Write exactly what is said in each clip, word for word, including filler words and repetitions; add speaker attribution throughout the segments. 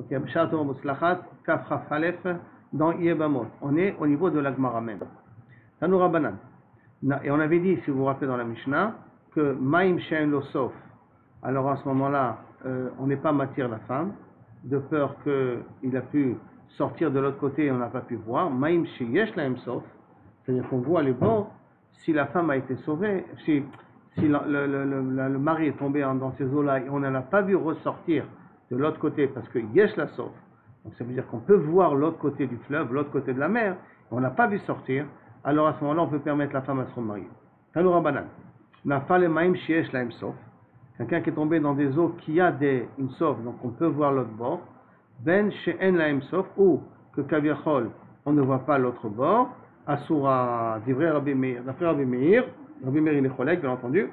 Speaker 1: Shabbat Muslachat, Kaf Chaf Aleph, dans Yebamot. On est au niveau de la Gemara même. Tanu Rabbanan. Et on avait dit, si vous vous rappelez dans la Mishnah, que Maïm Shein Lo Sof. Alors à ce moment-là, euh, on n'est pas matière la femme, de peur qu'il a pu sortir de l'autre côté et on n'a pas pu voir. Maïm Sheyesh Lahem Sof, c'est-à-dire qu'on voit les bords, si la femme a été sauvée, si, si le, le, le, le, le mari est tombé dans ces eaux-là et on ne l'a pas vu ressortir de l'autre côté parce que Yesh la Sof, donc ça veut dire qu'on peut voir l'autre côté du fleuve, l'autre côté de la mer, et on n'a pas vu sortir, alors à ce moment-là on peut permettre la femme à se remarier. Tanu Rabbanan. Nafal Maïm Sheyesh Lahem Sof. Quelqu'un qui est tombé dans des eaux qui a des, une sof, donc on peut voir l'autre bord. Ben she'en lahem sof, ou que kaviachol, on ne voit pas l'autre bord. Asura, divrei Rabbi Meir, d'après Rabbi Meir, Rabbi Meir il est collègue, bien entendu.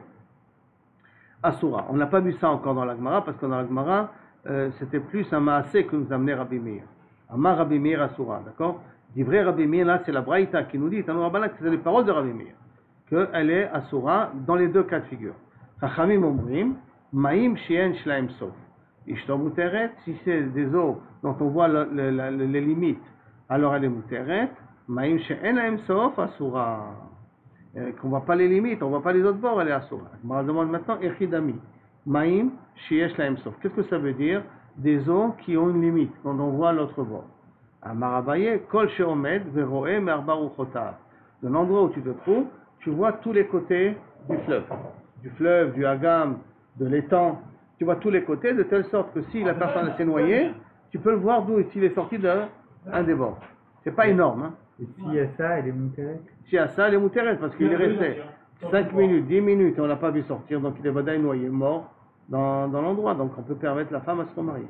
Speaker 1: Asura, on n'a pas vu ça encore dans la Gemara, parce que dans la Gemara, euh, c'était plus un maasé que nous amenait Rabbi Meir. Amar Rabbi Meir Asura, d'accord? Divrei Rabbi Meir, là c'est la Braïta qui nous dit, Tanu Rabbanan, que c'est les paroles de Rabbi Meir, qu'elle est Asura dans les deux cas de figure. Chachamim omrim, maïm shien shlaim sof. Ishto muteret, si c'est des eaux dont on voit le, le, le, les limites, alors elle est muteret. Maïm shien laim sof, asura. Qu'on ne voit pas les limites, on ne voit pas les autres bords, elle est asura. Je me demande maintenant, echidami. Maïm shien shlaim sof. Qu'est-ce que ça veut dire? Des eaux qui ont une limite, quand on voit l'autre bord. Amarabaye, kol sheomed, veroe merba uchotav. De l'endroit où tu te trouves, tu vois tous les côtés du fleuve. Du fleuve, du hagam, de l'étang, tu vois tous les côtés, de telle sorte que si la personne s'est noyée, tu peux le voir d'où s'il est sorti d'un des bords. C'est pas énorme. Hein.
Speaker 2: Et s'il y a ça, elle est moutérette?
Speaker 1: S'il y a ça, elle est moutérette, parce qu'il est resté cinq minutes, dix minutes, et on l'a pas vu sortir, donc il est vadaï noyé, mort dans, dans l'endroit, donc on peut permettre la femme à se remarier.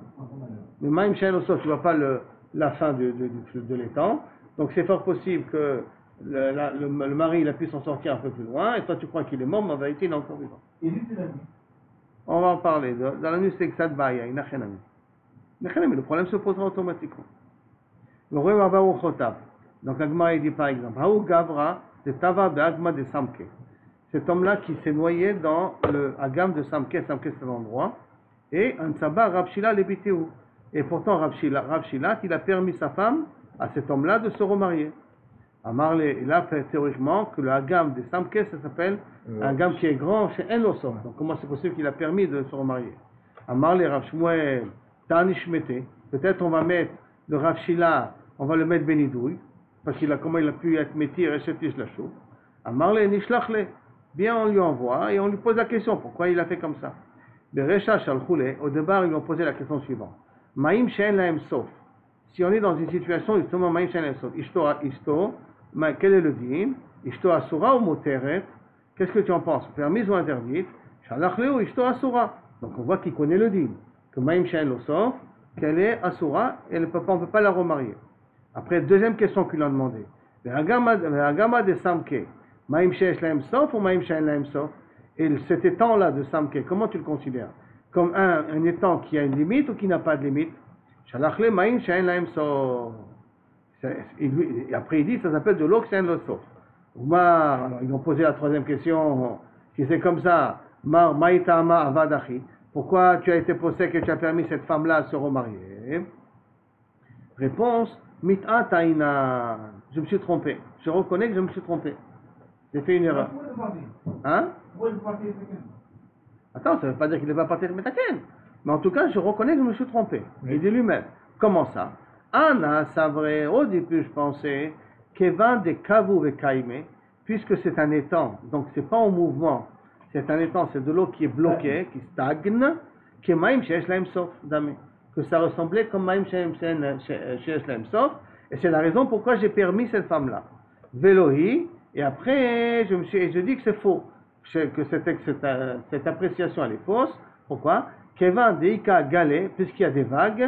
Speaker 1: Mais Maïm Shein Lo Sof, tu vois pas le, la fin de, de, de, de l'étang, donc c'est fort possible que Le, la, le, le mari il a pu s'en sortir un peu plus loin, et toi tu crois qu'il est mort, mais en vérité il est encore vivant.
Speaker 2: Et lui c'est la nuit.
Speaker 1: On va en parler. Dans la nuit c'est que ça te baille, il n'a rien à dire. Le problème se posera automatiquement. Le roi Mabaou Chotab. Donc l'Agma il dit par exemple, Haou Gavra de Tava de Agma de Samke. Cet homme-là qui s'est noyé dans le Agam de Samke, Samke c'est l'endroit, et un Tsaba Rabshila l'Ebiteu. Et pourtant Rabshila, Rabshila, il a permis sa femme, à cet homme-là, de se remarier. Amar, il a fait théoriquement que le Hagam de Samke, ça s'appelle euh, un Hagam qui est grand chez Enosom. Donc comment c'est possible qu'il a permis de se remarier? Amar, les Rav Shmuel, Tanishmete, peut-être on va mettre le Rav Shila, on va le mettre Benidouille, parce qu'il a, comment il a pu être métier et Shetish la chou. Amar, les Nishlachle, bien on lui envoie et on lui pose la question, pourquoi il a fait comme ça? Le Recha Shalchoule, au départ ils lui ont posé la question suivante. Maïm Shein Lahem Sof. Si on est dans une situation justement Maïm Shein Lahem Sof, Ishto, Ishto, mais quel est le din? Ishto asura ou moteret? Qu'est-ce que tu en penses? Permise ou interdite? Shalachle ou ishto asura? Donc on voit qu'il connaît le din. Que Maïm Shein Lo Sof, qu'elle est asura, et on ne peut pas la remarier. Après, deuxième question qu'il a demandé. Le hagama de Samke, Maïm Shein Lahem Sof ou Maïm Shein Lahem Sof? Et cet étang-là de Samke, comment tu le considères? Comme un, un étang qui a une limite ou qui n'a pas de limite? Shalachle Maïm Shein Lahem Sof. Et après il dit ça s'appelle de l'eau que c'est un sof. Alors ils ont posé la troisième question, si c'est comme ça, Mar Maïtama Avadachi, pourquoi tu as été possède et tu as permis cette femme-là à se remarier? Réponse, Mit'a Taïna, je me suis trompé, je reconnais que je me suis trompé, j'ai fait une erreur. Hein? Attends, ça ne veut pas dire qu'il ne va pas partir de Metaken, mais en tout cas je reconnais que je me suis trompé. Il dit lui-même, comment ça? Anna, c'est vrai, au début je pensais, Kevan de Kavu et Kaime, puisque c'est un étang, donc c'est pas en mouvement, c'est un étang, c'est de l'eau qui est bloquée, qui stagne, que Maïm Sheyesh Lahem Sof, que ça ressemblait comme Maïm Sheyesh Lahem Sof, et c'est la raison pourquoi j'ai permis cette femme-là. Velohi, et après je me suis, et je dis que c'est faux, que cette, cette, cette appréciation elle est fausse. Pourquoi? Kevan de Ika Galé, puisqu'il y a des vagues,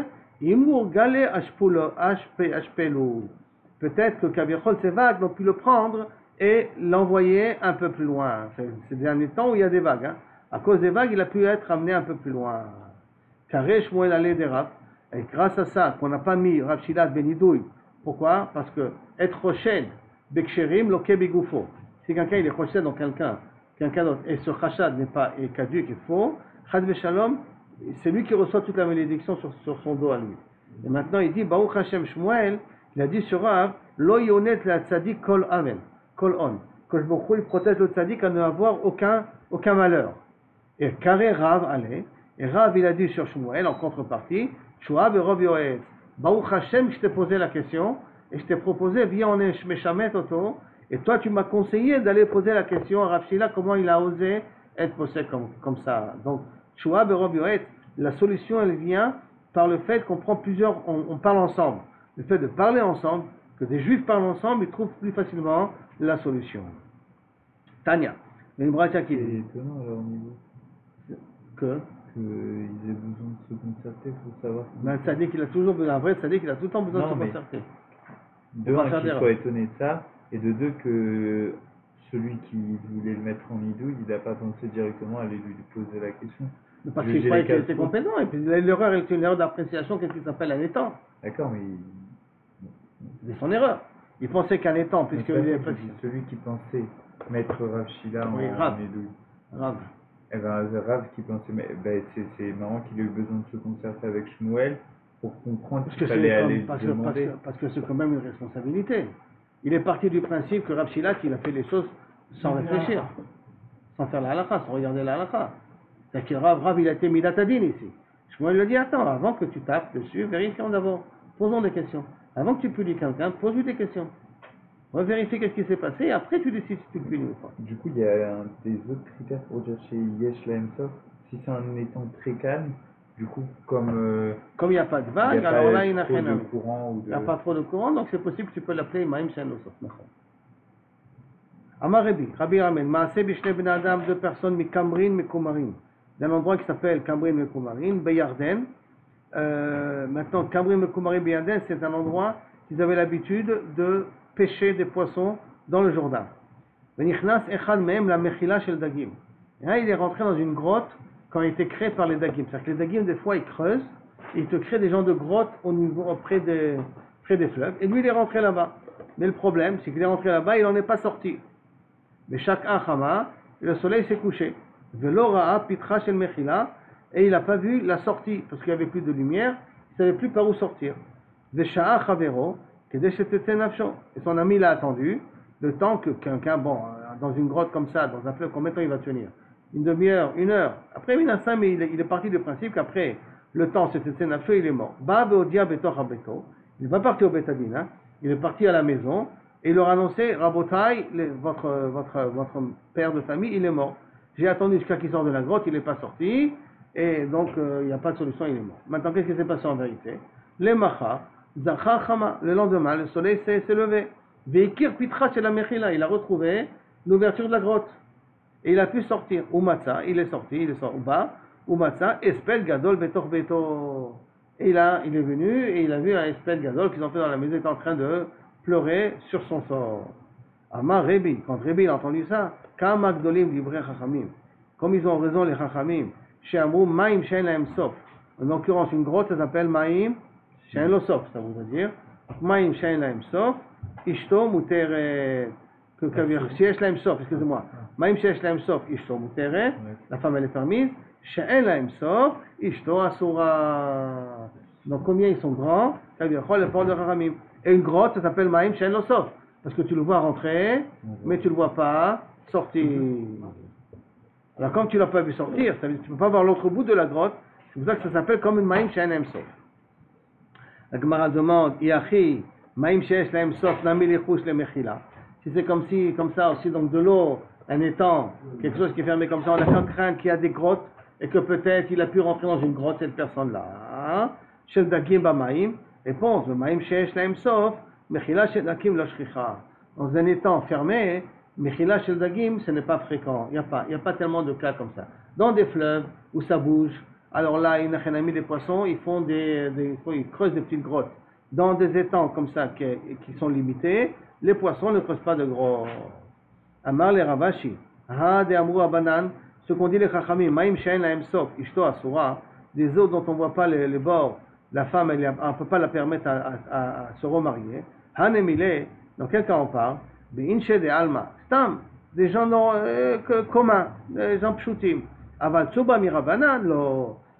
Speaker 1: peut-être que Kavichol, ces vagues, ont pu le prendre et l'envoyer un peu plus loin. C'est des derniers temps où il y a des vagues. Hein. À cause des vagues, il a pu être amené un peu plus loin. Carré Shmuel allait des Rav. Et grâce à ça, qu'on n'a pas mis Rav Shila Benidouille. Pourquoi? Parce que être Rochel, Beksherim, Loke Begoufo. Si quelqu'un il est Rochel dans quelqu'un, quelqu'un d'autre, et ce Chachad n'est pas caduc et faux, Chad Veshalom, c'est lui qui reçoit toute la malédiction sur, sur son dos à lui. Et maintenant il dit, Baruch Hashem Shmuel, il a dit sur Rav, Lo yonet la tzadik kol aven, kol on. Que il protège le tzadik à ne avoir aucun, aucun malheur. Et carré Rav allait, et Rav il a dit sur Shmuel en contrepartie, Shuab et Rav Yoetz, Baruch Hashem, je t'ai posé la question, et je t'ai proposé, viens on est Meshamet Oto, et toi tu m'as conseillé d'aller poser la question à Rav Shila, comment il a osé être posé comme, comme ça. Donc, Shuab et Rav Yoetz, la solution elle vient par le fait qu'on prend plusieurs, on, on parle ensemble. Le fait de parler ensemble, que des juifs parlent ensemble, ils trouvent plus facilement la solution. Tania, il y a une bracha qui
Speaker 2: C'est
Speaker 1: dit
Speaker 2: étonnant alors au niveau
Speaker 1: que
Speaker 2: qu'ils aient besoin de se concerter pour savoir.
Speaker 1: mais un tzaddik, il a toujours besoin, un vrai tzaddik, il a tout le temps besoin
Speaker 2: Non,
Speaker 1: de se
Speaker 2: mais-
Speaker 1: concerter.
Speaker 2: De
Speaker 1: On va
Speaker 2: un,
Speaker 1: faire
Speaker 2: qu'il
Speaker 1: des
Speaker 2: soit étonné de ça, et de deux, que celui qui voulait le mettre en idouille, il n'a pas pensé directement à aller lui poser la question.
Speaker 1: Parce
Speaker 2: Je
Speaker 1: qu'il
Speaker 2: j'ai
Speaker 1: croyait
Speaker 2: les
Speaker 1: qu'il
Speaker 2: quatre
Speaker 1: était
Speaker 2: fois.
Speaker 1: compétent, et puis l'erreur, elle est une erreur d'appréciation, qu'est-ce qui s'appelle un étang.
Speaker 2: D'accord, mais il-
Speaker 1: C'est son erreur. Il pensait qu'un étang,
Speaker 2: mais
Speaker 1: puisque
Speaker 2: de toute
Speaker 1: il est
Speaker 2: façon, je dis, celui qui pensait mettre Rav Shila en,
Speaker 1: Oui, Rav.
Speaker 2: en idouille.
Speaker 1: grave.
Speaker 2: Eh ben, c'est Rav qui pensait, mais ben, c'est, c'est marrant qu'il ait eu besoin de se concerter avec Shmuel pour comprendre
Speaker 1: Parce que
Speaker 2: qu'il
Speaker 1: c'est
Speaker 2: fallait
Speaker 1: comme-
Speaker 2: aller
Speaker 1: parce que-
Speaker 2: lui
Speaker 1: parce
Speaker 2: demander.
Speaker 1: que- parce que c'est quand même une responsabilité. Il est parti du principe que Rav Shila, il a fait les choses sans réfléchir, sans faire la halakha, sans regarder la halakha. C'est-à-dire que Rav, Rav, il a été midatadin ici. Shmuel lui dit, attends, avant que tu tapes dessus, vérifions d'abord, posons des questions. Avant que tu punis quelqu'un, pose-lui des questions. Revérifie qu'est-ce qui s'est passé, et après tu décides si tu le punis ou pas.
Speaker 2: Du coup, il y a un des autres critères pour dire chez Yesh Lahem Sof, si c'est un étang très calme, du coup, comme euh,
Speaker 1: Comme il n'y a pas de
Speaker 2: il
Speaker 1: vague,
Speaker 2: n'y a
Speaker 1: alors
Speaker 2: pas
Speaker 1: là, il n'a
Speaker 2: trop
Speaker 1: rien à
Speaker 2: de
Speaker 1: mettre.
Speaker 2: courant ou
Speaker 1: Il
Speaker 2: de...
Speaker 1: n'y a pas trop de courant, donc c'est possible que tu peux l'appeler Maïm Shen Losot. Amar Rabbi, Rabbi Ramen, Maaseh Bishne Ben Adam, deux personnes, Mikamrin, Mekumarin, d'un endroit qui s'appelle Kamrin, Mekumarin, Beyarden. Euh, maintenant, Kamrin, Mekumarin, Beyarden, c'est un endroit qu'ils avaient l'habitude de pêcher des poissons dans le Jourdain. Venichnas Echad Mehem, la Mechila Shel Dagim. Et là, il est rentré dans une grotte quand il était créé par les Dagim. C'est-à-dire que les Dagim, des fois, ils creusent, et ils te créent des gens de grottes au niveau, près des, près des fleuves. Et lui, il est rentré là-bas. Mais le problème, c'est qu'il est rentré là-bas, il n'en est pas sorti. Mais chaque achama, le soleil s'est couché. Velo ra'a pitra shel mechila, et il n'a pas vu la sortie, parce qu'il n'y avait plus de lumière, il ne savait plus par où sortir. Vesha'a chavero, kedesh tetete nafsho. Et son ami l'a attendu, le temps que quelqu'un, bon, dans une grotte comme ça, dans un fleuve, combien de temps il va tenir? Une demi-heure, une heure. Après, il a cinq, mais il est, il est parti du principe qu'après, le temps, c'était tetete nafsho, il est mort. Ba beodia betor habeto. Il n'est pas parti au bétadine, hein. Il est parti à la maison, et il leur a annoncé, Rabotai, les- votre, votre, votre père de famille, il est mort. J'ai attendu jusqu'à qu'il sorte de la grotte, il n'est pas sorti, et donc euh, il n'y a pas de solution, il est mort. Maintenant, qu'est-ce qui s'est passé en vérité? Les macha, zacha chama, le lendemain, le soleil s'est, s'est levé. Veikir pitra chez la mechila, il a retrouvé l'ouverture de la grotte. Et il a pu sortir. Umatza, il est sorti, il est sorti. Uba, Umatza, espel gadol betor beto. Et là, il est venu, et il a vu un espel gadol qu'ils ont fait dans la maison, il était en train de pleurer sur son sort. Amar Rebi, quand Rebi a entendu ça, Kama Gdolim livré Chachamim, comme ils ont raison les Chachamim, chez Amrou Maïm Shein Lahem Sof, en l'occurrence une grotte, ça s'appelle Maïm Shein Lo Sof, ça voudrait dire, Maïm Shein Lahem Sof, Ishto Muteret, que Shein Lahem Sof, excusez-moi, Maïm Shein Lahem Sof, Ishto Muteret, la femme elle est permise, Shein Lahem Sof, Ishto Asura. Donc combien ils sont grands, ça veut dire, le port de Chachamim. Et une grotte, ça s'appelle Maïm Shein Lo Sof. Parce que tu le vois rentrer, mais tu ne le vois pas sortir. Alors, comme tu ne l'as pas vu sortir, ça veut dire que tu ne peux pas voir l'autre bout de la grotte. C'est pour ça que ça s'appelle comme une Maïm Shein Lahem Sof. La Gemara demande, Iachi, Maïm Shein Lahem Sof, Nami Lichouch Le Mechila. Si c'est comme, si, comme ça aussi, donc de l'eau, un étang, quelque chose qui est fermé comme ça, on a qu'à craindre qu'il y a des grottes et que peut-être il a pu rentrer dans une grotte, cette personne-là. Shel Dagim Bamaïm. Réponse, le Maïm Shein Lahem Sof, Mechila Shel Dagim Lo Shchicha. Dans un étang fermé, Mechila Shel Dagim, ce n'est pas fréquent. Il n'y a pas, il n'y a pas tellement de cas comme ça. Dans des fleuves où ça bouge, alors là, ils n'ont mis des poissons, ils font des, des, ils creusent des petites grottes. Dans des étangs comme ça qui, qui sont limités, les poissons ne creusent pas de gros. Amar le Ravashi, Ha de Amrou Abanan, ce qu'on dit les Chachamim, Maïm Shein Lahem Sof, Ishto Asura, des eaux dont on ne voit pas les, les bords. La femme, elle ne peut pas la permettre à, à, à, à se remarier. Hanemile, dans quel cas on parle? Beinche de Alma, Stam, des gens non, euh, que, communs, des gens pshutim. Aval Tsuba Mirabanan, lo.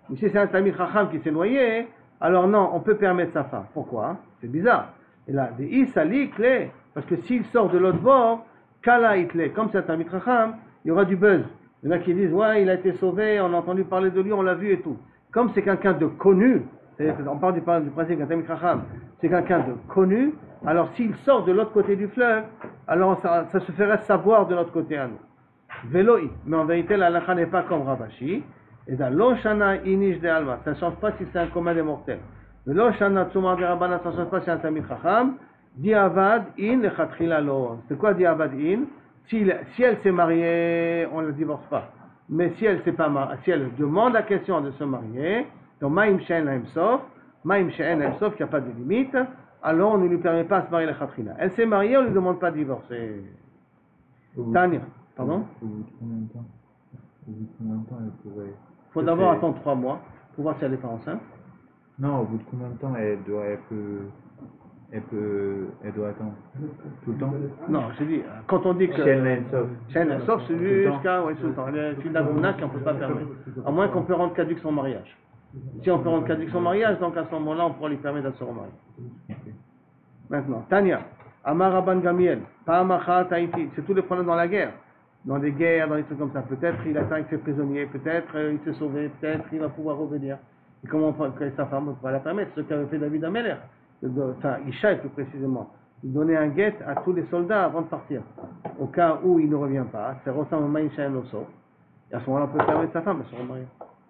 Speaker 1: Mais si c'est un Talmid Chacham qui s'est noyé, alors non, on peut permettre sa femme. Pourquoi? C'est bizarre. Et là, des Isali clé, parce que s'il sort de l'autre bord, Kala Itlé, comme c'est un Talmid Chacham, il y aura du buzz. Il y en a qui disent, ouais, il a été sauvé, on a entendu parler de lui, on l'a vu et tout. Comme c'est quelqu'un de connu, on parle du, du principe qu'un Talmid Chacham, c'est quelqu'un de connu, alors s'il sort de l'autre côté du fleuve, alors ça, ça se ferait savoir de l'autre côté à nous. Véloï, mais en vérité, la halakha n'est pas comme Ravashi. Et dans l'Oshana Inish de Alma, ça ne change pas si c'est un commun des mortels. Mais l'Oshana Tsumar de Rabbana, ça ne change pas si c'est un Talmid Chacham. Diavad in lechatchila lo. C'est quoi Diavad in? Si, si elle s'est mariée, on ne la divorce pas. Mais si elle s'est pas mariée, si elle demande la question de se marier, donc Maïm She'en Lahem Sof, Maïm She'en Lahem Sof, il n'y a pas de limite, alors on ne lui permet pas de se marier lechatchila. Elle s'est mariée, on ne lui demande pas de divorcer. Tania, pardon?
Speaker 2: Au bout de combien de temps? Au bout de combien de temps elle pourrait.
Speaker 1: Il faut d'abord attendre trois mois pour voir si elle n'est pas enceinte.
Speaker 2: Non, au bout de combien de temps elle doit, elle peut, elle peut, elle doit attendre tout le temps?
Speaker 1: Non, je dis, quand on dit que.
Speaker 2: She'en Lahem Sof.
Speaker 1: She'en Lahem Sof, c'est jusqu'à, oui, tout le temps. C'est une agouna qu'on ne peut pas permettre. À moins qu'on peut rendre caduque son mariage. Si on peut rendre caduque son mariage, donc à ce moment-là, on pourra lui permettre de se remarier. Maintenant, Tania, Amar Rabban Gamiel, Pa'amachat Haïti, c'est tous les problèmes dans la guerre. Dans des guerres, dans des trucs comme ça. Peut-être il atteint avec ses prisonniers, peut-être euh, il s'est sauvé, peut-être il va pouvoir revenir. Et comment on peut, sa femme ne peut pas la permettre? Ce qu'avait fait David Ameler, enfin Ishaï plus précisément. Il donnait un guet à tous les soldats avant de partir. Au cas où il ne revient pas, c'est ressemble à Maïshaï Nosso. Et à ce moment-là, on peut permettre sa femme de se remarier.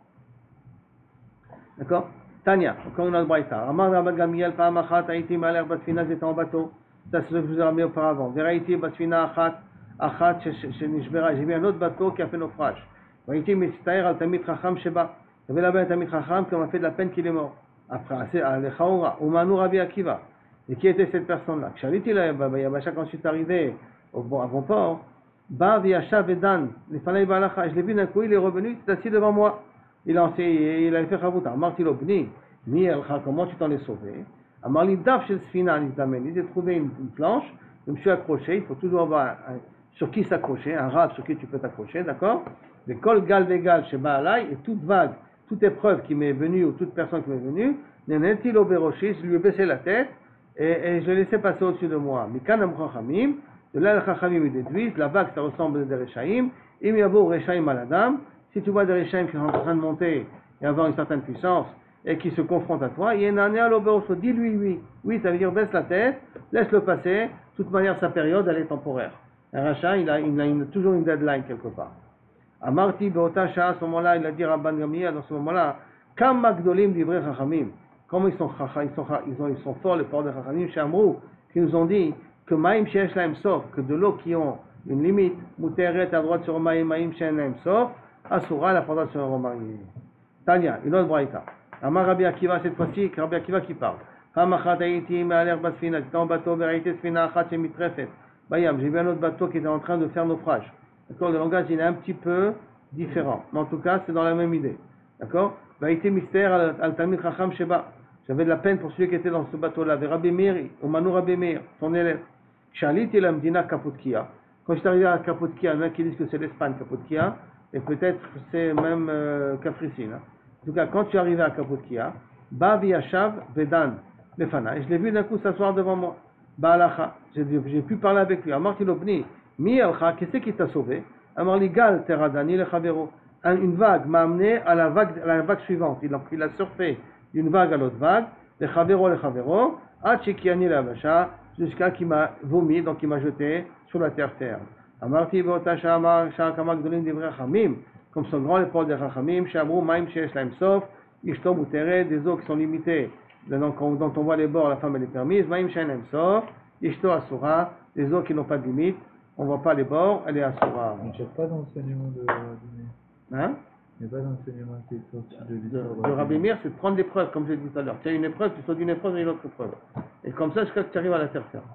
Speaker 1: D'accord? Tania, encore une autre braïta. Amar Rabban Gamiel, Pa'amachat Haïti Maler Basfina, j'étais en bateau. Ça c'est ce que je vous ai ramené auparavant. Veraïti Basfina Achat. Achat, j'ai vu un autre bateau qui a fait naufrage. Il y avait là-bas un Talmid Chacham qui m'a fait de la peine qu'il est mort. Après, à l'Echaoura, au Manou Rabbi Akiva. Et qui était cette personne-là? Khaliti là, Yabasha, quand je suis arrivé au bon port, Ba Viacha Vedan, les Fanaï Balacha, je l'ai vu d'un coup, il est revenu, il s'est assis devant moi. Il a il avait fait Chavouta. Martil Obni, Mi Elcha, comment tu t'en es sauvé? Amarli Daf Shel Sfina, il s'est trouvé une planche, je me suis accroché, il faut toujours avoir un sur qui s'accrocher, un rab sur qui tu peux t'accrocher, d'accord? Les kol gal vegal chez Baalai, et toute vague, toute épreuve qui m'est venue, ou toute personne qui m'est venue, n'est-il au bérochi, je lui ai baissé la tête, et, et je l'ai laissé passer au-dessus de moi. Mikanam chachamim, de là les chachamim ils déduisent, la vague ça ressemble à des rechaim, im yabo rechaim aladam, si tu vois des rechaim qui sont en train de monter et avoir une certaine puissance, et qui se confrontent à toi, yenane al oberocho, dis-lui oui, oui, ça veut dire baisse la tête, laisse-le passer, de toute manière sa période elle est temporaire. Un rachat, il a, il a une, toujours une deadline quelque part. Amarti Beotasha, à ce moment-là, il a dit Rabban Gamliel, dans ce moment-là, Kam Magdolim Divrei Chachamim. Comment ils sont, ils sont, ils sont, ils sont forts, les ports de Chachamim, chez Amrou, qui nous ont dit que Maïm Sheesh Lahem Sof, que de l'eau qui ont une limite, Mouteret à droite sur Maïm, Maïm Sheesh Lahem Sof, Asura, la faudra se remarier. Tania, une autre braïta. Amar Rabbi Akiva, cette fois-ci, Rabbi Akiva qui parle. Hamachat Haïti, Me'aler Basfina, c'était en bateau, Vérité Sfina, Achat Shemitrefet. Bayam, j'ai vu un autre bateau qui était en train de faire naufrage. D'accord, le langage il est un petit peu différent, mais en tout cas c'est dans la même idée. D'accord? Vaïté mystère al Talmid Chacham Sheba. J'avais de la peine pour celui qui était dans ce bateau-là. De Rabbi Meir, au Manou Rabbi Meir, son élève. Chalit il Amdina Kaputkia. Quand je suis arrivé à Kaputkia, il y en a qui disent que c'est l'Espagne Kaputkia, et peut-être que c'est même euh, Capricine. Hein. En tout cas, quand je suis arrivé à Kaputkia, Bavi Yashav Vedan Lefana, et je l'ai vu d'un coup s'asseoir devant moi. Baalacha, j'ai pu parler avec lui. Amar Tilobni, Mi Elcha, qu'est-ce qui t'a sauvé? Amar Ligal Teradani le Chavero. Une vague m'a amené à la vague, à la vague suivante. Il a, il a surfé d'une vague à l'autre vague, le Chavero, le Chavero, Achekiani la Vacha, jusqu'à qu'il m'a vomi, donc il m'a jeté sur la terre ferme. Amar Tibota Shama, Shakamak Dolim Divrei Chamim, comme son grand épaule de Chachamim, Shamrou, Maim Sheesh Lahem Sof, Ishtom Utere, des eaux qui sont limitées. Donc, dont on voit les bords, la femme elle est permise. Maïm Shenem Sof, Ishto Asura, les eaux qui n'ont pas de limite, on ne voit pas les bords, elle est Asura.
Speaker 2: Il n'y a pas d'enseignement de Rabbi Meir.
Speaker 1: Hein?
Speaker 2: Il n'y a pas d'enseignement qui est sorti de
Speaker 1: De,
Speaker 2: l'histoire
Speaker 1: de Rabbi Meir, c'est de prendre des preuves, comme j'ai dit tout à l'heure. Tu as une épreuve, tu sautes d'une épreuve et une autre épreuve. Et comme ça, jusqu'à ce que tu arrives à la terre ferme.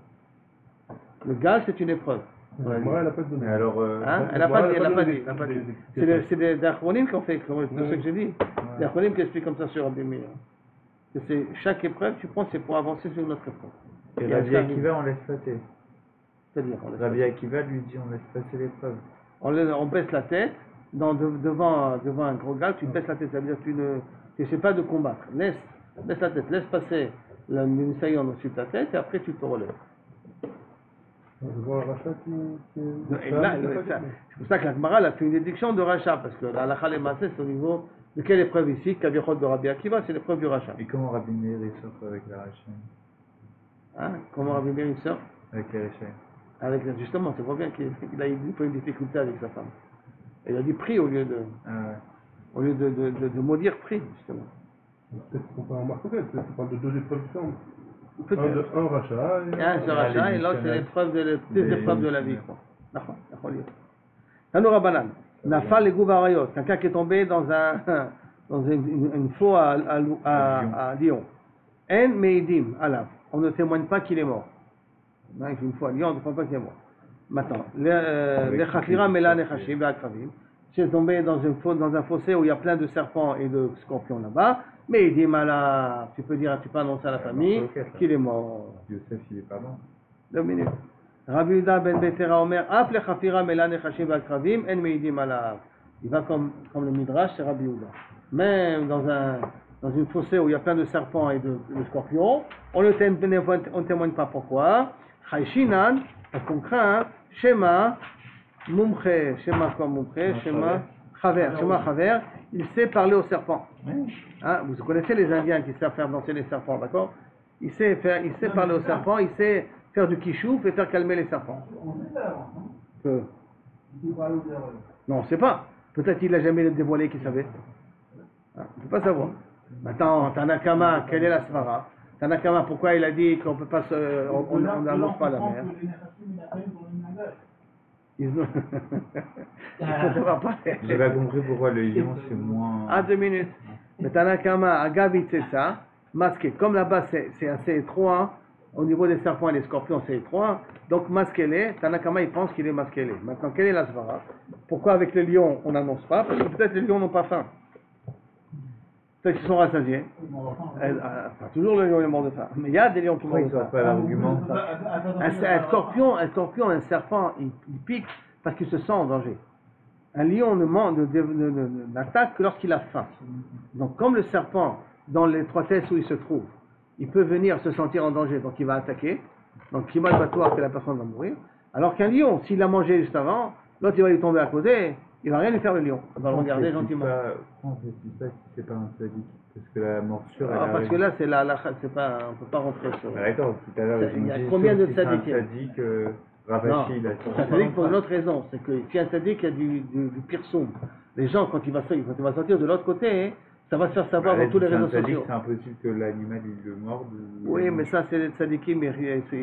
Speaker 1: Le gaz, c'est une épreuve.
Speaker 3: Ouais, moi, elle n'a pas donné.
Speaker 2: Alors, euh,
Speaker 1: Hein? Elle n'a pas dit, elle n'a pas dit. Elle a pas dit. C'est des, c'est des achronim qu'on fait, comme c'est ce que j'ai dit. Des achronim qui expliquent comme ça sur Rabbi Meir. Que c'est chaque épreuve, tu prends, c'est pour avancer sur une autre épreuve.
Speaker 2: et Rabbi Akiva, on laisse passer.
Speaker 1: C'est-à-dire, on, laisse
Speaker 2: Rabbi Akiva lui dit on laisse passer l'épreuve.
Speaker 1: on, laisse- on baisse la tête dans, de- devant, devant un gros gars, tu baisses la tête, ça veut dire que tu ne tu essaies pas de combattre. Laisse, laisse la tête, laisse passer le Nisayon au-dessus de ta tête et après tu te relèves.
Speaker 3: Je vois un rachat qui, qui est...
Speaker 1: Et là, le- ça- c'est pour ça que la Gemara elle a fait une déduction de rachat, parce que la halakha les massés, c'est au niveau de quelle épreuve ici, Kavichot de Rabbi Akiva, c'est l'épreuve du rachat.
Speaker 2: Et comment Rabbi Meir il sort avec la Rachel?
Speaker 1: Hein? Comment Rabbi Meir il sort
Speaker 2: Avec la Rachel.
Speaker 1: avec, justement, c'est pas bien qu'il il a eu une une difficulté avec sa femme. Il a dit prix au lieu de,
Speaker 2: Ah ouais.
Speaker 1: au lieu de, de, de, de maudire prix, justement.
Speaker 3: Peut-être qu'on parle en marcoquette, peut-être qu'on parle de deux épreuves différentes. Un,
Speaker 1: Peut-être.
Speaker 3: de, un rachat et
Speaker 1: Un c'est rachat et l'autre c'est l'épreuve de, des
Speaker 2: Des
Speaker 1: épreuves de la vie.
Speaker 2: missionnaires.
Speaker 1: Quoi. D'accord, d'accord, lire. Tanoura Banan. Nafal et Gouvarayot, quelqu'un qui est tombé dans un dans une, une, une faux à, à, à, à Lyon. En Meidim, Alav. On ne témoigne pas qu'il est mort. Non, il fait une fois à Lyon, on ne témoigne pas qu'il est mort. Maintenant, les Chafira Mela Nechashim Be'akravim. C'est tombé dans, une, fo- dans un fossé où il y a plein de serpents et de scorpions là-bas. Meidim Alav. Tu peux dire, tu peux annoncer à la famille qu'il est mort.
Speaker 2: Yosef, il est pas bon.
Speaker 1: Deux minutes. Rabbi Yehuda ben Betera Omer, Ap le Chafira Mela Nechashim Be'akravim, En Meidim Alav. Il va comme, comme le Midrash, c'est Rabbi Yehuda. Même dans un dans une fossé où il y a plein de serpents et de, de scorpions, on ne témoigne, on témoigne pas pourquoi. Chayshinan, parce qu'on craint, Shema, Mumche, Shema quoi Mumche, Shema, Chaver, Shema Chaver, il sait parler aux serpents. Hein, vous connaissez les Indiens qui savent faire danser les serpents, d'accord? Il sait faire, il sait parler aux serpents, il sait faire du kishouf et faire calmer les serpents. Que- Non, on ne sait pas. Peut-être qu'il n'a jamais dévoilé qu'il savait. Hein, on ne peut pas savoir. Maintenant, Tanakama, quelle est la svara? Tanakama, pourquoi il a dit qu'on peut pas se, on on- on n'annonce pas la mer? Ils ont- Il faut savoir pas.
Speaker 2: J'ai pas compris pourquoi le lion c'est moins.
Speaker 1: Ah, deux minutes. Mais Tanakama, Agavit, c'est ça, masqué. Comme là-bas, c'est c'est assez étroit, au niveau des serpents et des scorpions, c'est étroit. Donc, masqué, Tanakama, il pense qu'il est masqué. Maintenant, quelle est la svara? Pourquoi avec les lions, on n'annonce pas? Parce que peut-être les lions n'ont pas faim. Peut-être qu'ils sont rassasiés. Euh, euh, Pas toujours le lion est mort de faim. Mais il y a des lions qui
Speaker 2: Pourquoi
Speaker 1: meurent
Speaker 2: il
Speaker 1: de
Speaker 2: sort
Speaker 1: faim.
Speaker 2: pas l'argument?
Speaker 1: Un, un scorpion, un scorpion, un serpent, il, il pique parce qu'il se sent en danger. Un lion ne ment- ne- ne- ne- ne- n'attaque que lorsqu'il a faim. Donc, comme le serpent, dans l'étroitesse où il se trouve, il peut venir se sentir en danger, donc il va attaquer. Donc, Kimal va voir que la personne va mourir. Alors qu'un lion, s'il a mangé juste avant, l'autre il va lui tomber à côté, il va rien lui faire le lion. Il va le regarder gentiment.
Speaker 2: Pourquoi on fait ça si c'est pas un sadique? Parce que la morsure.
Speaker 1: Ah,
Speaker 2: elle
Speaker 1: parce que
Speaker 2: arrive.
Speaker 1: là, c'est la, la, c'est pas, on peut pas rentrer sur.
Speaker 2: Bah, D'accord, tout à l'heure,
Speaker 1: Ça,
Speaker 2: ils ont
Speaker 1: il y a
Speaker 2: dit,
Speaker 1: combien
Speaker 2: sauf
Speaker 1: de
Speaker 2: si c'est un
Speaker 1: sadiques?
Speaker 2: sadique, euh,
Speaker 1: Non,
Speaker 2: Ravachi, il a
Speaker 1: c'est un sadique pour une autre raison, c'est que si un sadique, il y a du, du, du pirsoum. Les gens, quand il va, sortir- quand il va sortir de l'autre côté, ça va se faire savoir
Speaker 2: Bah,
Speaker 1: dans tous les
Speaker 2: si c'est un
Speaker 1: réseaux
Speaker 2: sadique,
Speaker 1: sociaux.
Speaker 2: c'est impossible que l'animal il le morde. ou-
Speaker 1: Oui, mais ça, c'est les sadikim, mais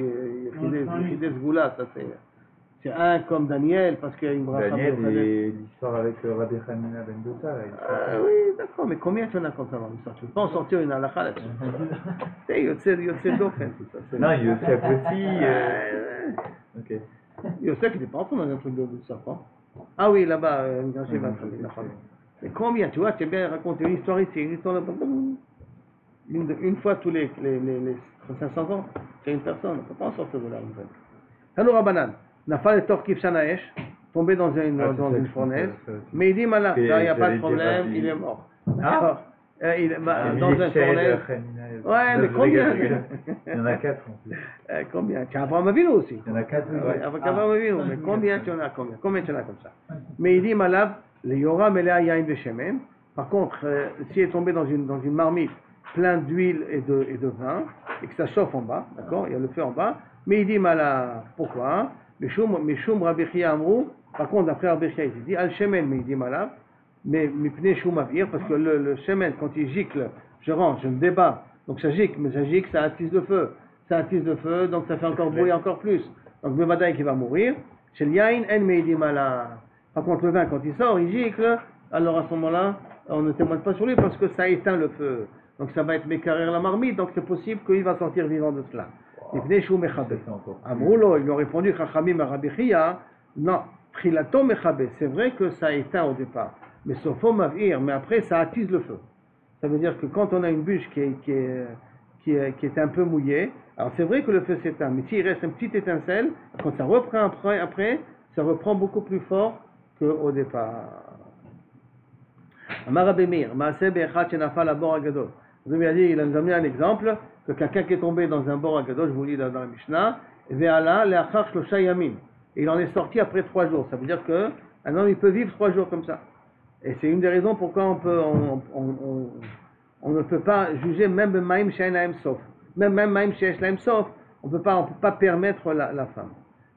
Speaker 1: c'est des Sgoula, ça c'est. C'est un comme Daniel, parce qu'il y a une bracha.
Speaker 2: Daniel et l'histoire avec euh, Rabbi Hanina ben Dosa. là, il-
Speaker 1: Ah oui, d'accord, mais combien tu en as comme ça dans l'histoire? Tu peux pas en sortir une halakha là-dessus. C'est Yotse Yotse Dofen, tout ça. c'est-
Speaker 2: Non, Yosef aussi. euh,
Speaker 1: Euh,
Speaker 2: Ok.
Speaker 1: Yosef, il n'est pas entré dans un truc de, de serpent. Ah oui, là-bas, euh, une grande va très bien. Mais combien, tu vois, tu as bien raconté une histoire ici, une histoire là-bas. Une, de- une fois tous les, les, les, les cinq cents ans, c'est une personne, on ne peut pas en sortir de là. en fait. Tanoura Banan, Nafal et Torkif Shanaesh, tombé dans une,
Speaker 2: Ah, c'est
Speaker 1: dans
Speaker 2: ça
Speaker 1: une
Speaker 2: que je
Speaker 1: fournaise,
Speaker 2: pensais, ça aussi.
Speaker 1: mais il dit malin,
Speaker 2: Et
Speaker 1: là, il n'y a pas
Speaker 2: j'allais
Speaker 1: de
Speaker 2: dire
Speaker 1: problème,
Speaker 2: Rabbi-
Speaker 1: il est mort.
Speaker 2: Ah.
Speaker 1: Alors, euh, il, bah,
Speaker 2: Ah,
Speaker 1: dans une
Speaker 2: Michel,
Speaker 1: fournaise.
Speaker 2: Hanina,
Speaker 1: Ouais, mais
Speaker 2: je
Speaker 1: combien
Speaker 2: rigole, je rigole. Il y en a quatre en plus.
Speaker 1: Euh, Combien? Tu as Abraham Avinu aussi.
Speaker 2: Il y en a quatre.
Speaker 1: Ah ouais, avec
Speaker 2: Ah.
Speaker 1: Abraham Avinu, mais combien tu en as combien Combien tu en as comme ça? Mais il dit malade, les Yora Melea Yain Veshemen. Par contre, euh, s'il est tombé dans une, dans une marmite plein d'huile et de, et de vin, et que ça chauffe en bas, d'accord, il y a le feu en bas, mais il dit malade, pourquoi? Meshum Rabbi Chia Amrou, par contre, d'après Rabbi Chia, il dit Al Shemen, mais il dit malade, mais Mipne Shum Avir, parce que le, le Shemen, quand il gicle, je rentre, je me débat, donc ça gicle, mais ça gicle, ça attise le feu, ça attise le feu, donc ça fait encore brûler encore plus. Donc Bevadaï qui va mourir, chez le Yain, En Meidi Malade. Par contre, le vin, quand il sort, il gicle, alors à ce moment-là, on ne témoigne pas sur lui parce que ça éteint le feu. Donc ça va être mécarer la marmite, donc c'est possible qu'il va sortir vivant de cela. Mipne Shum Mechabe.
Speaker 2: C'est encore plus.
Speaker 1: Amroulo, ils lui ont répondu, Chachamim Rabbi Chia, non, Trilato Mechabe, c'est vrai que ça éteint au départ, mais Sofo Mavir, mais après ça attise le feu. Ça veut dire que quand on a une bûche qui est, qui est, qui est, qui est un peu mouillée, alors c'est vrai que le feu s'éteint, mais s'il reste une petite étincelle, quand ça reprend après, après ça reprend beaucoup plus fort qu'au départ. Amar Rabbi Meir, Maaseh be'echad shenafal habor hagadol. Rabbi Meir a dit, il a nous amené un exemple, que quelqu'un qui est tombé dans un bor hagadol, je vous lis dans la Mishnah, ve'ala le'achar shlosha yamim. Et il en est sorti après trois jours. Ça veut dire qu'un homme, il peut vivre trois jours comme ça. Et c'est une des raisons pourquoi on, peut, on, on, on, on ne peut pas juger même Maïm Shein Lahem Sof. Même même Maïm Shein Lahem Sof, on ne peut pas permettre la, la femme.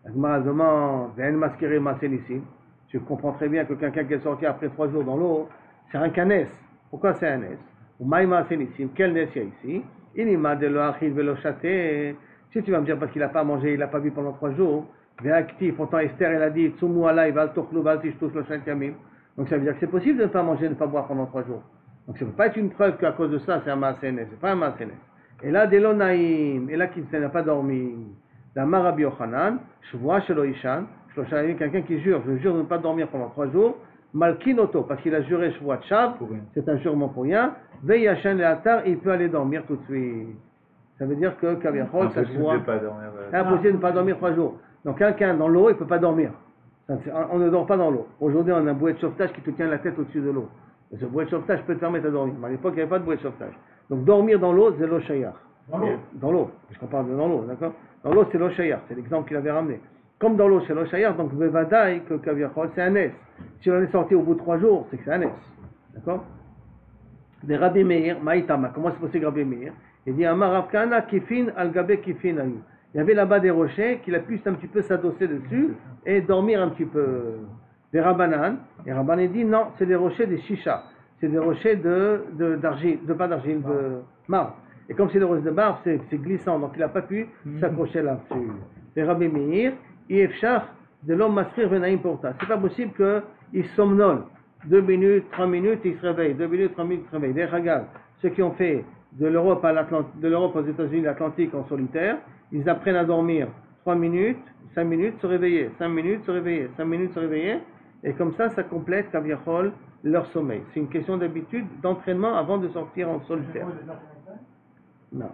Speaker 1: Je comprends très bien que quelqu'un qui est sorti après trois jours dans l'eau, c'est un canès. Pourquoi c'est un nes? Ou Maïm Asenissim, quel nes il y a ici? Inima de lo achid velo chate. Si tu vas me dire parce qu'il n'a pas mangé, il n'a pas vu pendant trois jours, actif, pourtant Esther elle a dit Tsumu alay val tochlu val tishtush lo shet yamim. Donc ça veut dire que c'est possible de ne pas manger, de ne pas boire pendant trois jours. Donc ça ne peut pas être une preuve qu'à cause de ça, c'est un maasénes, c'est pas un maasénes. Et là, Delo Naïm, et là qui n'a pas dormi, Damar Rabbi Yochanan, Shvoa Shelo Ishan, quelqu'un qui jure, je jure de ne pas dormir pendant trois jours, Malkinoto, parce qu'il a juré Shvoa Shav, c'est un jurement pour rien, Vei Yashan le Atar, il peut aller dormir tout de suite. Ça veut dire que Kaviachol, ça soit. C'est impossible de ne pas dormir trois jours. Donc quelqu'un dans l'eau, il ne peut pas dormir. On ne dort pas dans l'eau. Aujourd'hui, on a un bouée de sauvetage qui te tient la tête au-dessus de l'eau. Et ce bouée de sauvetage peut te permettre de dormir. Mais à l'époque, il n'y avait pas de bouée de sauvetage. Donc dormir dans l'eau, c'est l'eau shayar. Dans l'eau Dans l'eau. Je parle de dans l'eau, d'accord? Dans l'eau, c'est l'eau shayar. C'est l'exemple qu'il avait ramené. Comme dans l'eau, c'est l'eau shayar, donc Bevadaï, que Kaviachol, c'est un es. Si on est sorti au bout de trois jours, c'est que c'est un es. D'accord? Des Rabbi Meir, Maïtama. Comment c'est possible Rabbi Meir? Il dit Amar Rav Kahana kifin al gabe kifin ayu. Il y avait là-bas des rochers qu'il a pu un petit peu s'adosser dessus et dormir un petit peu. Des Rabbanan. Et Rabbanan dit non, c'est des rochers des chicha. C'est des rochers de, de, d'argile, de pas d'argile, de marbre. Et comme c'est des rochers de marbre, c'est, c'est glissant, donc il n'a pas pu s'accrocher là-dessus. Des Rabbi Meir, Yefshach, de l'homme masrir venaim porta. C'est pas possible qu'il somnole. Deux minutes, trois minutes, il se réveille. Deux minutes, trois minutes, il se réveille. Des Hagal, ceux qui ont fait de l'Europe à l'Atlantique, de l'Europe aux États-Unis, l'Atlantique en solitaire, ils apprennent à dormir trois minutes, cinq minutes, se réveiller, cinq minutes, se réveiller, cinq minutes, se réveiller, et comme ça, ça complète Kaviachol leur sommeil. C'est une question d'habitude, d'entraînement avant de sortir en solitaire. Non.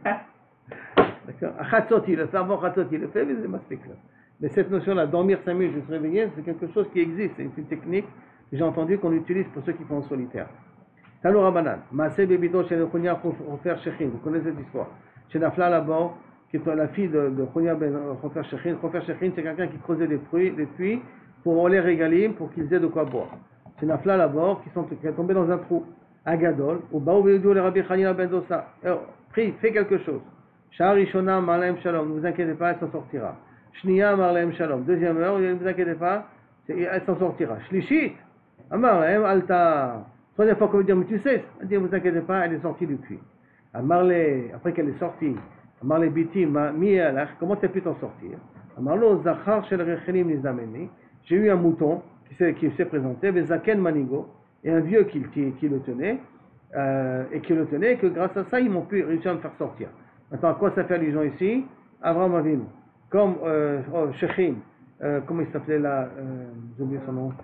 Speaker 1: D'accord. À Khatzot, il le fait, avant Khatzot, il le fait, mais c'est mastic là. Mais cette notion-là, dormir cinq minutes et se réveiller, c'est quelque chose qui existe, c'est une technique que j'ai entendu qu'on utilise pour ceux qui font en solitaire. Talou Rabbanan, Maaseh bebito chez Chonia Chofer Shechin, vous connaissez cette histoire. Chez Nafla là-bas, qui est la fille de, de Chonia ben Chofer Shechin. Chofer Shechin, c'est quelqu'un qui creusait des puits, des puits pour les régalim, pour qu'ils aient de quoi boire. Chez Nafla là-bas, qui sont qui est tombé dans un trou, Agadol, au Baou Vedio le Rabbi Hanina ben Dosa. Prie, fais quelque chose. Shah Rishona Marlaim Shalom, ne vous inquiétez pas, elle s'en sortira. Shnia Marlaim Shalom, deuxième heure, ne vous inquiétez pas, elle s'en sortira. Shlishit, Amarlaim Alta. Troisième fois qu'on veut dire, mais tu sais, elle dit, ne vous inquiétez pas, elle est sortie du puits. Amarle, après qu'elle est sortie, Amarle Biti, comment tu as pu t'en sortir? Amarlo, Zachar Shel Rechelim Nizameni, j'ai eu un mouton qui s'est, qui s'est présenté, Zaken Manigo, et un vieux qui, qui, qui le tenait, euh, et qui le tenait, et que grâce à ça, ils m'ont pu réussir à me faire sortir. Maintenant, à quoi ça fait les gens ici? Avraham Avinu, comme euh, oh, Shechin, euh, comment il s'appelait là, euh, j'ai oublié son nom,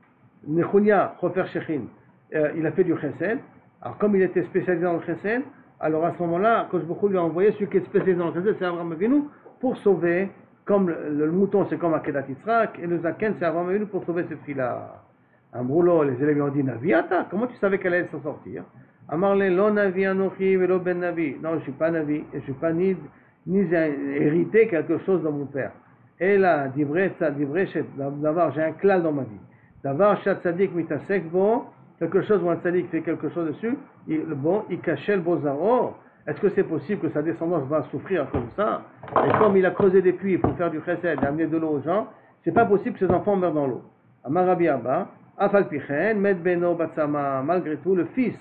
Speaker 1: Nechunia, Chofer Shechin. Euh, il a fait du chesed. Alors comme il était spécialisé dans le chesed, alors à ce moment-là, Kosh Bokhu lui a envoyé celui qui est spécialisé dans le chesed, c'est Avraham Avinu, pour sauver, comme le, le, le mouton c'est comme Akedat Yitzhak, et le Zaken c'est Avraham Avinu pour sauver cette fille-là. Un brûlot, les élèves lui ont dit, Naviata, comment tu savais qu'elle allait s'en sortir? Amarle, lo Navi Anochi, velo ben Navi. Non, je ne suis pas Navi, et je ne suis pas ni, ni hérité quelque chose de mon père. Et là, divrei, d'avoir, j'ai un klal dans ma vie. D'avoir, chat tzadik mitasek bo, quelque chose où un tzaddik fait quelque chose dessus, il, bon, il cachait le bozaro. Est-ce que c'est possible que sa descendance va souffrir comme ça? Et comme il a creusé des puits pour faire du chesed et amener de l'eau aux gens, c'est pas possible que ses enfants meurent dans l'eau. Amarabi Abba, Afal Pichen, Med Beno Batsama, malgré tout, le fils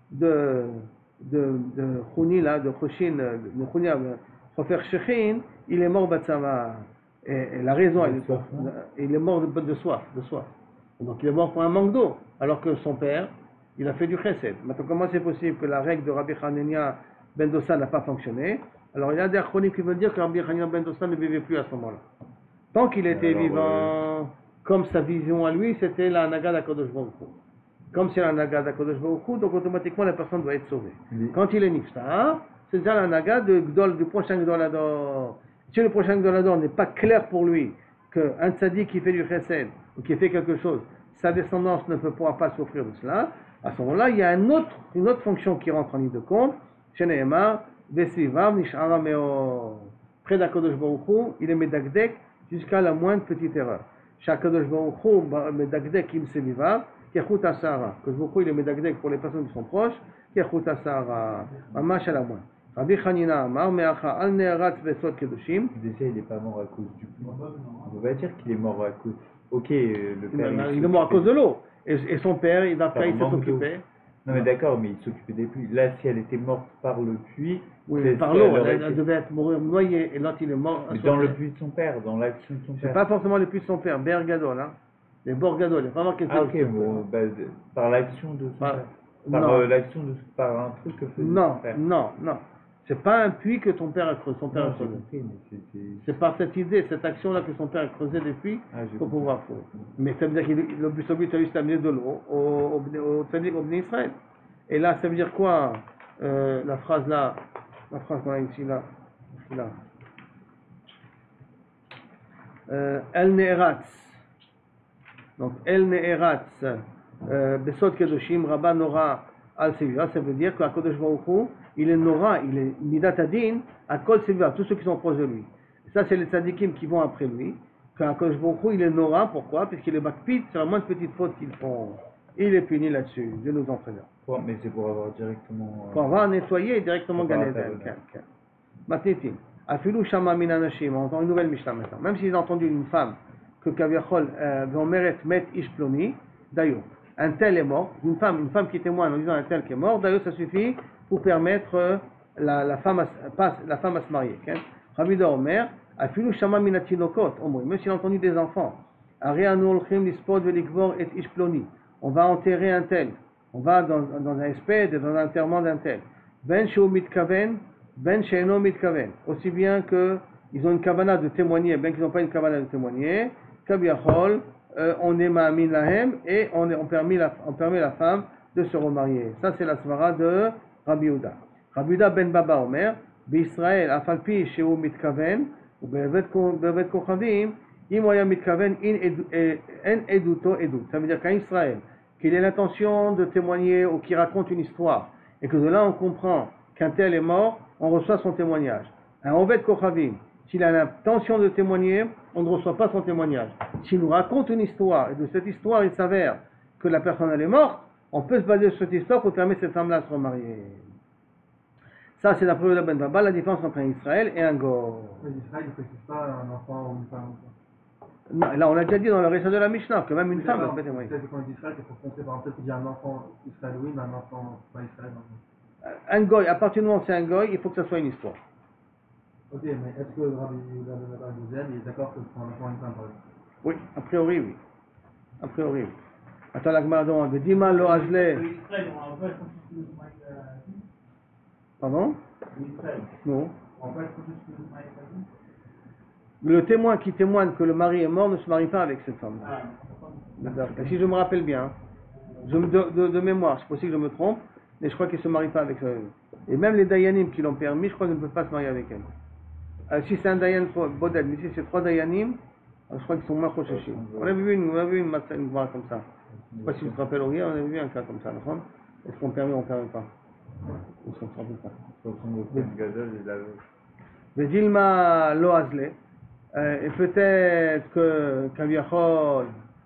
Speaker 1: de de de Chouni là, de Choshin, de Chounia, Chofer Shechin, il est mort Batsama. Et, et la raison, il est, il est mort de, de soif, de soif. Donc il est mort pour un manque d'eau, alors que son père, il a fait du chesed. Maintenant, comment c'est possible que la règle de Rabbi Hanania ben Dosa n'a pas fonctionné? Alors il y a des chroniques qui veulent dire que Rabbi Hanania ben Dosa ne vivait plus à ce moment-là. Tant qu'il était alors, vivant, euh... comme sa vision à lui, c'était la Naga d'Akadosh Baruch Hu. Comme c'est la Naga d'Akadosh Baruch Hu, donc automatiquement la personne doit être sauvée. Oui. Quand il est Nifta, c'est déjà la Naga de Gdol, du prochain Gdolador. Si le prochain Gdolador n'est pas clair pour lui qu'un tzaddik qui fait du chesed ou qui fait quelque chose, sa descendance ne pourra pas souffrir de cela, À ce moment-là, il y a un autre, une autre fonction qui rentre en ligne de compte. Chez Nehemar, Vesivav Nishara Meo. Près d'Akadosh Baruch Hu, il est medagdek jusqu'à la moindre petite erreur. Shakadosh Baruch Hu medagdek im sevivav, kechut asara. Que Baruch Hu, il est medagdek pour les personnes qui sont proches, kechut asara. Mamash à la moindre. Rabbi Hanina Amar, me'acha al ne'arat vesot kedoshim.
Speaker 2: Déjà, il n'est pas mort à cause du puits. On ne peut pas dire qu'il est mort à cause. Ok, euh, le père.
Speaker 1: Il, il est mort à cause de l'eau. Et, et son père, il va faire, il s'est occupé.
Speaker 2: Non mais d'accord, mais il s'occupait des puits. Là, si elle était morte par le puits,
Speaker 1: oui, par l'eau, elle, elle, elle devait être noyée, et l'autre il est mort.
Speaker 2: Mais dans le puits de son père, dans l'action de son père.
Speaker 1: C'est pas forcément le puits de son père, Bergadol, hein. Les Borgadol, il n'y a pas marqué
Speaker 2: Ah ok, bon, bah, de, par l'action de son
Speaker 1: par,
Speaker 2: père. Par euh, l'action de par un truc que faisait
Speaker 1: non,
Speaker 2: son père.
Speaker 1: Non, non, c'est pas un puits que ton père a creusé, son père
Speaker 2: non,
Speaker 1: a creusé.
Speaker 2: Compris, mais c'est, c'est...
Speaker 1: c'est par cette idée, cette action-là que son père a creusé des puits ah, pour compris. Pouvoir fouler. Mais ça veut dire que le but, c'est juste d'amener de l'eau au, au, au, au, au Israël. Et là, ça veut dire quoi, euh, la phrase là, la phrase qu'on a ici là, là. Euh, El Ne'eratz. Donc, El Ne'eratz, Besot Kedoshim, Rabba Nora Al Seviva, ça veut dire qu'à Kodesh Baruch Hu, il est Nora, il est Midat Adin, à Kol Seviva, tous ceux qui sont proches de lui. Et ça, c'est les tzadikim qui vont après lui. Qu'à Kodesh Baruch Hu, il est Nora, pourquoi? Puisqu'il est Bakpid, c'est la moindre petite faute qu'ils font. Il est puni là-dessus, Dieu nous en préserve.
Speaker 2: Mais c'est pour avoir directement... Euh,
Speaker 1: pour avoir nettoyé et directement gagné d'elle. Matnitim. Afilou Shama Minanashim, on entend une nouvelle Mishnah maintenant. Même s'ils ont entendu une femme que Kaviachol Vomeret Met Ishploni, d'ailleurs, un tel est mort, une femme, une femme qui témoigne en disant un tel qui est mort, d'ailleurs ça suffit pour permettre la, la, femme, à, la femme à se marier. Rabbi Omer, Afilou Shama Minatinokot, même s'il a entendu des enfants, Arianu Olchim Lispod Velikvor et Ishploni. On va enterrer un tel, on va dans, dans un espède, dans un enterrement d'un tel. Ben Shou Mitkaven, Ben Sheino Mitkaven. Aussi bien qu'ils ont une kavana de témoigner, bien qu'ils n'ont pas une kavana de témoigner, Kabiachol, euh, on est Ma'amin Lahem, et on, est, on, permet la, on permet la femme de se remarier. Ça, c'est la svara de Rabbi Yehuda. Rabbi Yehuda ben Baba Omer, B'Israël, Afalpi Sheu Mitkaven, ou Bevet Kochavim, Imoya Mitkaven, En Eduto Edut. Ça veut dire qu'en Israël, qu'il ait l'intention de témoigner ou qu'il raconte une histoire, et que de là on comprend qu'un tel est mort, on reçoit son témoignage. Un Oved Kochavim, s'il a l'intention de témoigner, on ne reçoit pas son témoignage. S'il nous raconte une histoire, et de cette histoire il s'avère que la personne elle est morte, on peut se baser sur cette histoire pour permettre cette femme-là de se remarier. Ça c'est la preuve de la Ben Baba, la différence entre un Israël et un Go.
Speaker 3: Mais l'Israël ne précise pas un enfant ou une femme.
Speaker 1: Non, là, on a déjà dit dans le récit de la Mishnah que même une femme peut témoigner.
Speaker 3: Peut-être qu'on dit Israël, c'est pour compter par exemple qu'il y a un enfant Israël, oui, mais un enfant pas Israël.
Speaker 1: Un goy, à partir du moment où c'est un goy, il faut que ça soit une histoire.
Speaker 3: Ok, mais est-ce que Rabbi Yehuda il est d'accord que c'est un enfant et une femme par exemple?
Speaker 1: Oui, a priori oui. A priori oui. Attends, la Gemara demande, Dima lo azle. Pardon? Non. Le témoin qui témoigne que le mari est mort ne se marie pas avec cette femme. Ah, si je me rappelle bien, je me, de, de, de mémoire, c'est possible que je me trompe, mais je crois qu'il ne se marie pas avec elle. Et même les Dayanim qui l'ont permis, je crois qu'ils ne peuvent pas se marier avec elle. Euh, si c'est un Dayan Bodel, mais si c'est trois Dayanim, je crois qu'ils sont moins prochés. On avait vu une, on avait vu une, une voie comme ça. Je ne sais pas si tu te rappelles ou rien, on avait vu un cas comme ça. Est-ce qu'on permet ou on ne permet pas? On s'en rappelle pas. Vedilma lo azle. Euh, et peut-être que Kaviachol,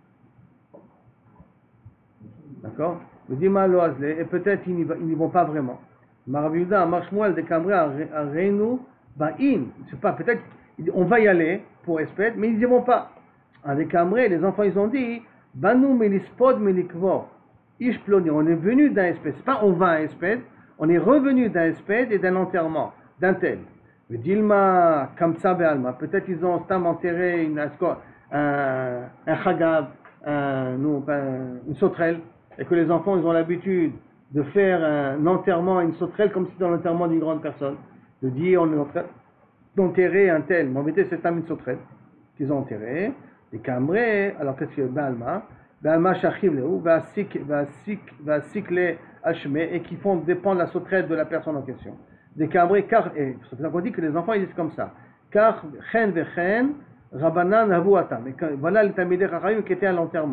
Speaker 1: d'accord, Vedilma lo azle, et peut-être ils n'y vont pas vraiment. Marabiuda, Marshmuel de Camré à Reinu, Ba'in, c'est pas, peut-être, on va y aller pour Espède, mais ils n'y vont pas. Avec Camré, les enfants, ils ont dit, Banu Melispod Melikvor, Ishploni, on est venu d'un Espède, c'est pas on va à Espède, on est revenu d'un Espède et d'un enterrement, d'un tel. Dilma Kamsa Be'alma, peut-être ils ont stam enterré une, un, un chagav, un, une sauterelle, et que les enfants ils ont l'habitude de faire un enterrement, une sauterelle comme si c'était l'enterrement d'une grande personne, de dire on est en train d'enterrer un tel, mais en vérité c'est une sauterelle qu'ils ont enterré, des cambrés, alors qu'est-ce que Be'alma, Be'alma Shachiv Leou, Va'sik le Hashme, et qui font dépendre la sauterelle de la personne en question. Des cambrés, car, et c'est pour ça qu'on dit que les enfants ils disent comme ça, car chen vechen, rabanan avuatam, et voilà les tamidei chachamim qui étaient à l'enterrement.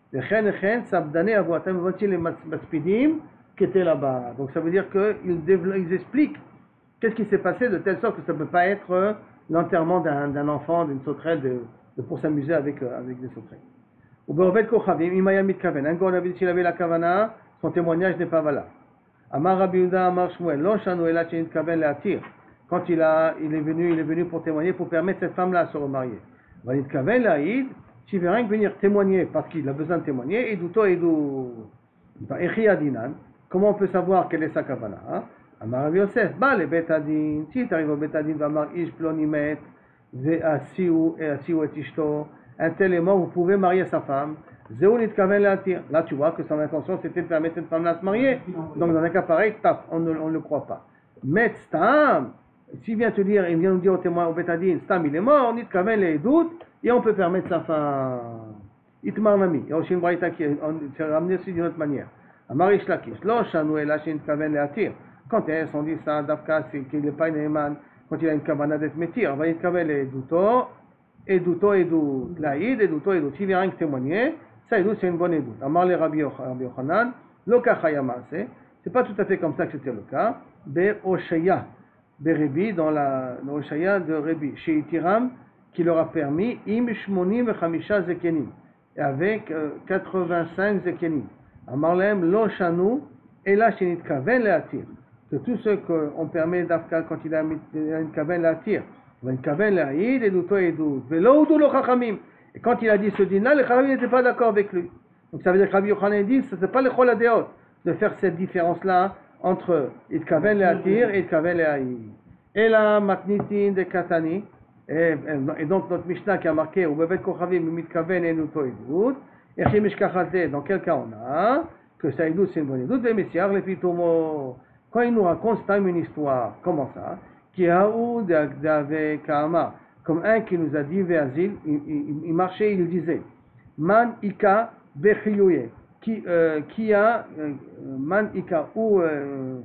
Speaker 1: Lechen, lechen, sabdane avoatam votil les matspidim qui étaient là-bas. Donc ça veut dire qu'ils ils expliquent qu'est-ce qui s'est passé de telle sorte que ça ne peut pas être euh, l'enterrement d'un, d'un enfant, d'une sauterelle, de, de, pour s'amuser avec, euh, avec des sauterelles. Ou be'ovet kochavim, imaya mitkaven. Un gars, on avait dit s'il avait la kavana, son témoignage n'est pas valable. Amar Rabbi Yehuda, Amar Shmuel, lo shanu ela shenitkaven le'atir. Quand il, a, il, est venu, il est venu pour témoigner, pour permettre cette femme-là à se remarier. Vanitkaven la'id, s'il veut rien que venir témoigner, parce qu'il a besoin de témoigner, edouto edou. Echi adinan, comment on peut savoir quelle est sa kavana? Hein? Amar Rabbi Yosef, ba le betadin, si tu arrives au betadin, va amar ish plonimet, ve asiu et asiu et ishto, un tel est mort, vous pouvez marier sa femme. Zéou nitkaven le'atir. Là, tu vois que son intention c'était de permettre cette femme-là de se marier. Donc, dans un cas pareil, taf, on ne, on ne le croit pas. Mais stam, s'il vient te dire, il vient nous dire au témoin, au betadin, stam, il est mort, nitkaven le'edut, et on peut permettre sa femme. Itmar nami. Il y a aussi une braïta qui est ramenée aussi d'une autre manière. Amar ish lakish, lo shanu ela shenitkaven le'atir. Quand est-ce on dit ça, Dafka, c'est qu'il n'est pas une éman, quand il a une kavana d'être métir, va être kavel et douto, et douto et dout, laïd, et douto et dout. S'il vient rien que témoigner, ça et dout, c'est une bonne édoute. Amar le Rabbi Yochanan, lo kachayamase, c'est pas tout à fait comme ça que c'était le cas, be Oshaya, be Rebi, dans la, le Oshaya de Rebi, chez Itiram, qui leur a permis, im shmonim chamisha zekenim, avec euh, quatre-vingt-cinq zekenim. Amar lehem lo shanu, et là, chez Nitkaven le'atir. Que tous ceux qu'on permet d'Afka quand il a une kaven la tire, une kaven la id et douto et dout, velo ou lo chachamim. Et quand il a dit ce dîner, les chachamim n'étaient pas d'accord avec lui. Donc ça veut dire que Rabbi Yochanan dit, ce n'est pas le chol adéot de faire cette différence-là entre it kaven la tire et it kaven la id. Et la matnitin de katani, et, et donc notre Mishnah qui a marqué, ou bevet kochavim mit kaven et douto et dout, et chimishkachate, dans quel cas on a, que ça dout c'est une bonne doute, et messiar les pitomo. Quand il nous raconte, c'est une histoire, comment ça? Qui a ou d'ave kama, comme un qui nous a dit Véazil, il, il, il marchait, il disait Man ika bechiyouye, qui, euh, qui a euh, Man ika ou euh,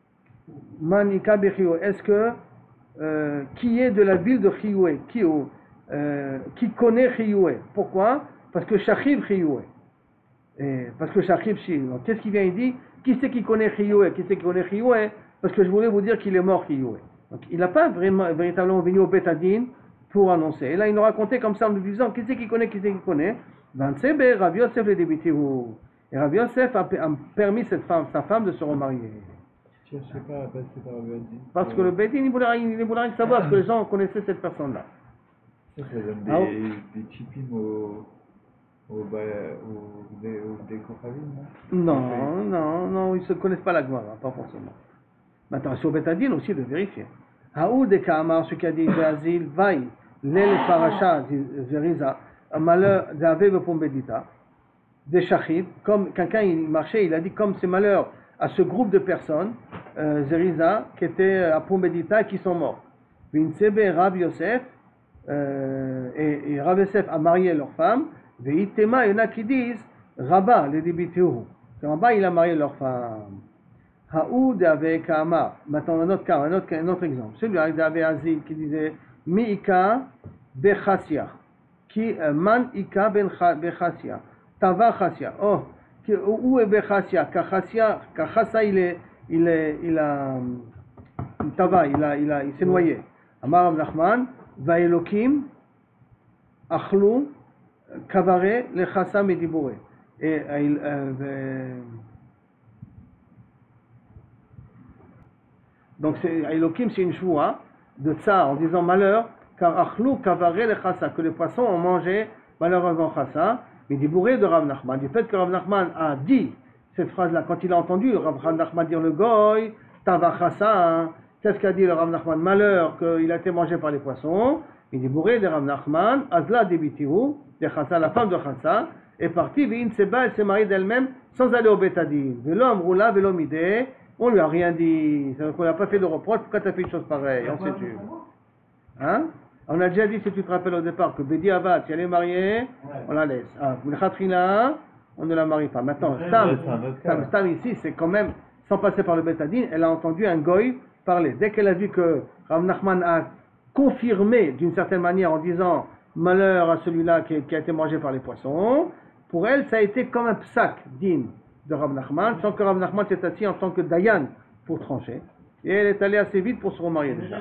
Speaker 1: Man ika bechiyouye, est-ce que euh, qui est de la ville de Chiyoué, qui, euh, qui connaît Chiyoué? Pourquoi? Parce que Shachib Chiyoué. Parce que Shachib Chiyoué. Donc qu'est-ce qu'il vient? Il dit qui c'est qui connaît Chiyoué? Qui c'est qui connaît Chiyoué? Parce que je voulais vous dire qu'il est mort Chiyoué. Donc il n'a pas vraiment, véritablement venu au Betadin pour annoncer. Et là il nous racontait comme ça en nous disant qui c'est qui connaît, qui c'est qui connaît. Vansebe, Rabbi Yosef le débitiru. Et Rabbi Yosef a, a permis cette femme, sa femme de se remarier.
Speaker 2: Je ne sais pas à passer par le Betadin.
Speaker 1: Parce que le Betadin, il ne voulait, il voulait rien savoir, parce que les gens connaissaient cette personne-là.
Speaker 2: Ça, ça donne des,
Speaker 1: Ah,
Speaker 2: des chipim au. Au Dekochavim,
Speaker 1: non? Non, non, non, ils ne se connaissent pas la Gemara, pas forcément. Maintenant, c'est au Betadin aussi de vérifier. Haoud de Kamar, ce qui a dit Véazil, vaille, l'el paracha, Zeriza, un malheur d'Ave Pombedita, des Shachib, comme quelqu'un il marchait, il a dit comme c'est malheur à ce groupe de personnes, euh, Zeriza, qui étaient à Pombedita et qui sont morts. Vinsebe Rabbi Yosef, euh, et, et Rabbi Yosef a marié leur femme. Veitema, il y en a qui disent Rabba, les débiteurs. Rabba, il a marié leur femme. Haoud avec Amar. Maintenant, un autre cas, un autre, un autre exemple. Celui avec Azil qui disait Miika Bechasia. Qui, Man Ika Bechasia. Tava Chasia. Oh, qui, où est Bechasia? Kachasia, Kachasa, il est, il est, il a, Tava, il a, il a, il s'est noyé. Amar Nachman, Vaelokim, Achlou, Kavare, le Chassam et Dibouré. Et euh, donc c'est Elohim, c'est une choua de tsar en disant malheur, car Achlou Kavare le Chassa, que les poissons ont mangé malheureusement Chassa, mais Dibouré de Rav Nachman. Du fait que Rav Nachman a dit cette phrase-là, quand il a entendu Rav Nachman dire le Goy, Tava Chassa, qu'est-ce qu'a dit le Rav Nachman? Malheur qu'il a été mangé par les poissons. Et Dibouré de Rav Nachman, Azla Debitiru, de Chassa, la femme de Chassa, est partie, V'in Seba, elle s'est mariée d'elle-même sans aller au Betadin. V'lo Amroula, v'lo Mideh, on lui a rien dit, c'est-à-dire qu'on n'a pas fait de reproche, pourquoi tu as fait une chose pareille? On sait tu. Hein? On a déjà dit, si tu te rappelles au départ, que Bedi Avad, si elle est mariée, on la laisse. Ah, Khatrina, on ne la marie pas. Maintenant, Stam, Stam, Stam ici, c'est quand même, sans passer par le Betadin, elle a entendu un goy parler. Dès qu'elle a vu que Rav Nachman a confirmé d'une certaine manière en disant malheur à celui-là qui, qui a été mangé par les poissons, pour elle, ça a été comme un psak din de Rav Nachman, sans que Rav Nachman s'est assis en tant que Dayan pour trancher. Et elle est allée assez vite pour se remarier déjà.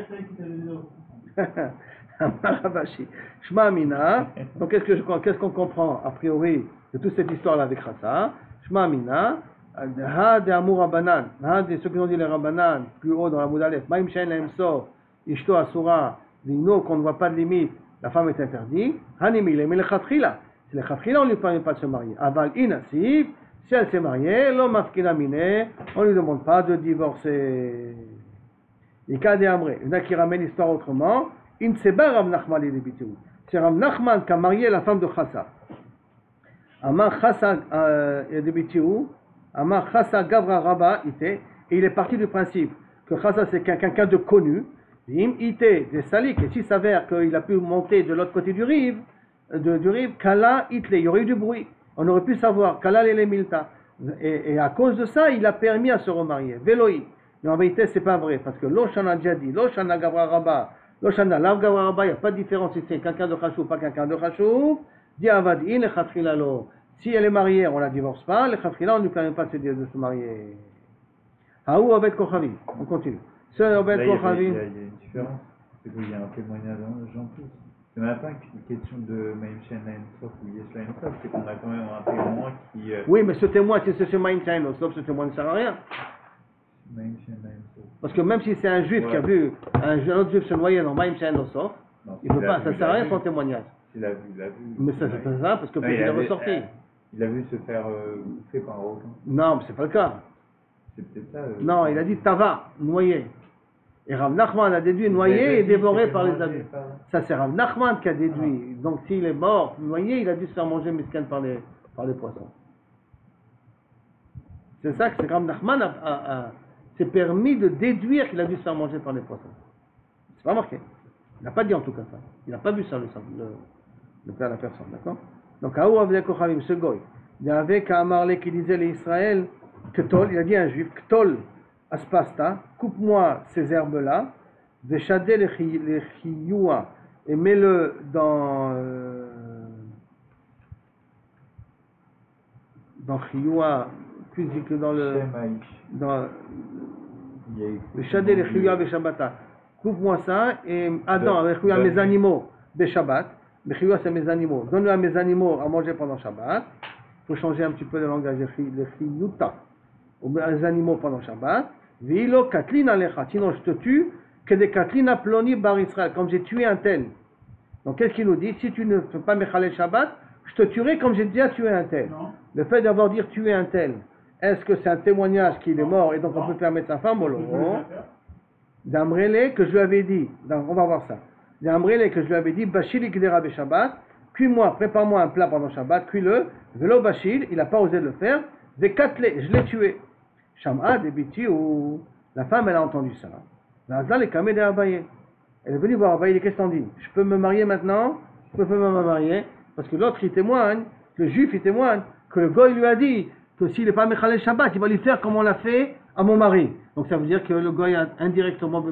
Speaker 1: Shma Amina. Donc qu'est-ce que je, qu'est-ce qu'on comprend a priori de toute cette histoire-là avec Chassa? Shma Amina. Ha de Amur Rabbanan. Ha de ceux qui ont dit les Rabbanan plus haut dans la Moudalef. Maïm Shein Lahem Sor. Ishto Asura. Dino qu'on ne voit pas de limite. La femme est interdite. Hanimi le Melchatchila. C'est le Chatchila, on ne lui permet pas de se marier. Aval Inasif. Si elle s'est mariée, l'homme Afkina Mine, on ne lui demande pas de divorcer. Et cas de Amré. Il y en a qui ramènent l'histoire autrement. In Seba Rav Nachman et Debitiu. C'est Rav Nachman qui a marié la femme de Chassa. Amar Chassa et Debitiu. Amar Chassa Gavra Rabba ite. Et il est parti du principe que Chassa c'est quelqu'un de connu. Im ite de Salik. Et s'il s'avère qu'il a pu monter de l'autre côté du rive, de, du rive, Kala itle. Il y aurait eu du bruit. On aurait pu savoir Kala lele milta. Et, et à cause de ça, il a permis à se remarier. Veloï. Mais en vérité, c'est pas vrai. Parce que l'Oshana déjà dit, l'Oshana Gavra Rabba. L'Oshana, Lav Gavra Rabba, il n'y a pas de différence si c'est quelqu'un de Chachou ou pas quelqu'un de Chachou. Dit Avadi, le Chatchila lo. Si elle est mariée, on ne la divorce pas. Le Chatchila, on ne lui permet pas de se, de se marier. Haou Obed Kochavim. On continue. Ce Obed Kochavim.
Speaker 2: Il y a une différence. C'est qu'il y a un témoignage en plus. Ce matin, une question de Maïm Shen Lahem Sof ou Yesh Lahem Sof, c'est qu'on a quand même un témoin qui. Euh...
Speaker 1: Oui, mais ce témoin, si c'est ce Maïm Shen Lahem Sof, ce témoin ne sert à rien.
Speaker 2: Maïm Shen Lahem Sof.
Speaker 1: Parce que même si c'est un juif ouais. qui a vu un autre juif se noyer dans Maïm Shen Lahem Sof, il ne peut pas, ça ne sert à rien son témoignage.
Speaker 2: Il l'a vu, il l'a vu.
Speaker 1: Mais ça, c'est pas ça, parce que non, il est ressorti. Euh,
Speaker 2: il a vu se faire euh, bouffer par un requin.
Speaker 1: Non, mais c'est pas le cas.
Speaker 2: C'est peut-être ça. Euh,
Speaker 1: non, il a dit Tava, noyé. Et Rav Nachman a déduit noyé et dévoré par les adultes. Ça, c'est Rav Nachman qui a déduit. Ah. Donc, s'il est mort, noyé, il a dû se faire manger miskin par les, par les poissons. C'est ça que c'est Rav Nachman a, a, a, s'est permis de déduire qu'il a dû se faire manger par les poissons. C'est pas marqué. Il n'a pas dit en tout cas ça. Il n'a pas vu ça, le, le, le père de la personne, d'accord? Donc, Aou Avdei Kochavim, ce goy, il y avait qu'à Amarle qui disait les Israël, Ktol, il a dit à un juif, Ktol, Aspasta, coupe-moi ces herbes-là, Veshadeh les chiyua, et mets-le dans. Euh, dans chiyua, plus que dans le. Dans. Veshadeh les chiyua Veshabata. Coupe-moi ça, et. Attends, avec mes animaux, Veshabat. Les chiyua, c'est mes animaux. Donne-le à mes animaux à manger pendant Shabbat. Il faut changer un petit peu le langage, les chiyuta. Les animaux pendant Shabbat. Vilo katlina lecha, sinon je te tue, que des katlina ploni bar Israël, comme j'ai tué un tel. Donc qu'est-ce qu'il nous dit? Si tu ne fais pas Mechalel Shabbat, je te tuerai comme j'ai déjà tué un tel. Non. Le fait d'avoir dit tuer un tel, est-ce que c'est un témoignage qu'il est mort et donc non. on peut permettre sa femme ou non? D'Amrele que je lui avais dit, donc on va voir ça. D'Amrele que je lui avais dit, Bachil ikdera be Shabbat, cuis-moi, prépare-moi un plat pendant Shabbat, cuis-le, velo Bachil, il n'a pas osé le faire, ve katle, je l'ai tué. Sham'a debiti ou la femme elle a entendu ça. Elle est venue voir Abaye, qu'est-ce qu'on dit? Je peux me marier maintenant? Je peux me marier parce que l'autre il témoigne, le juif il témoigne que le goy lui a dit que s'il n'est pas Mechalel Shabbat, il va lui faire comme on l'a fait à mon mari. Donc ça veut dire que le goy a indirectement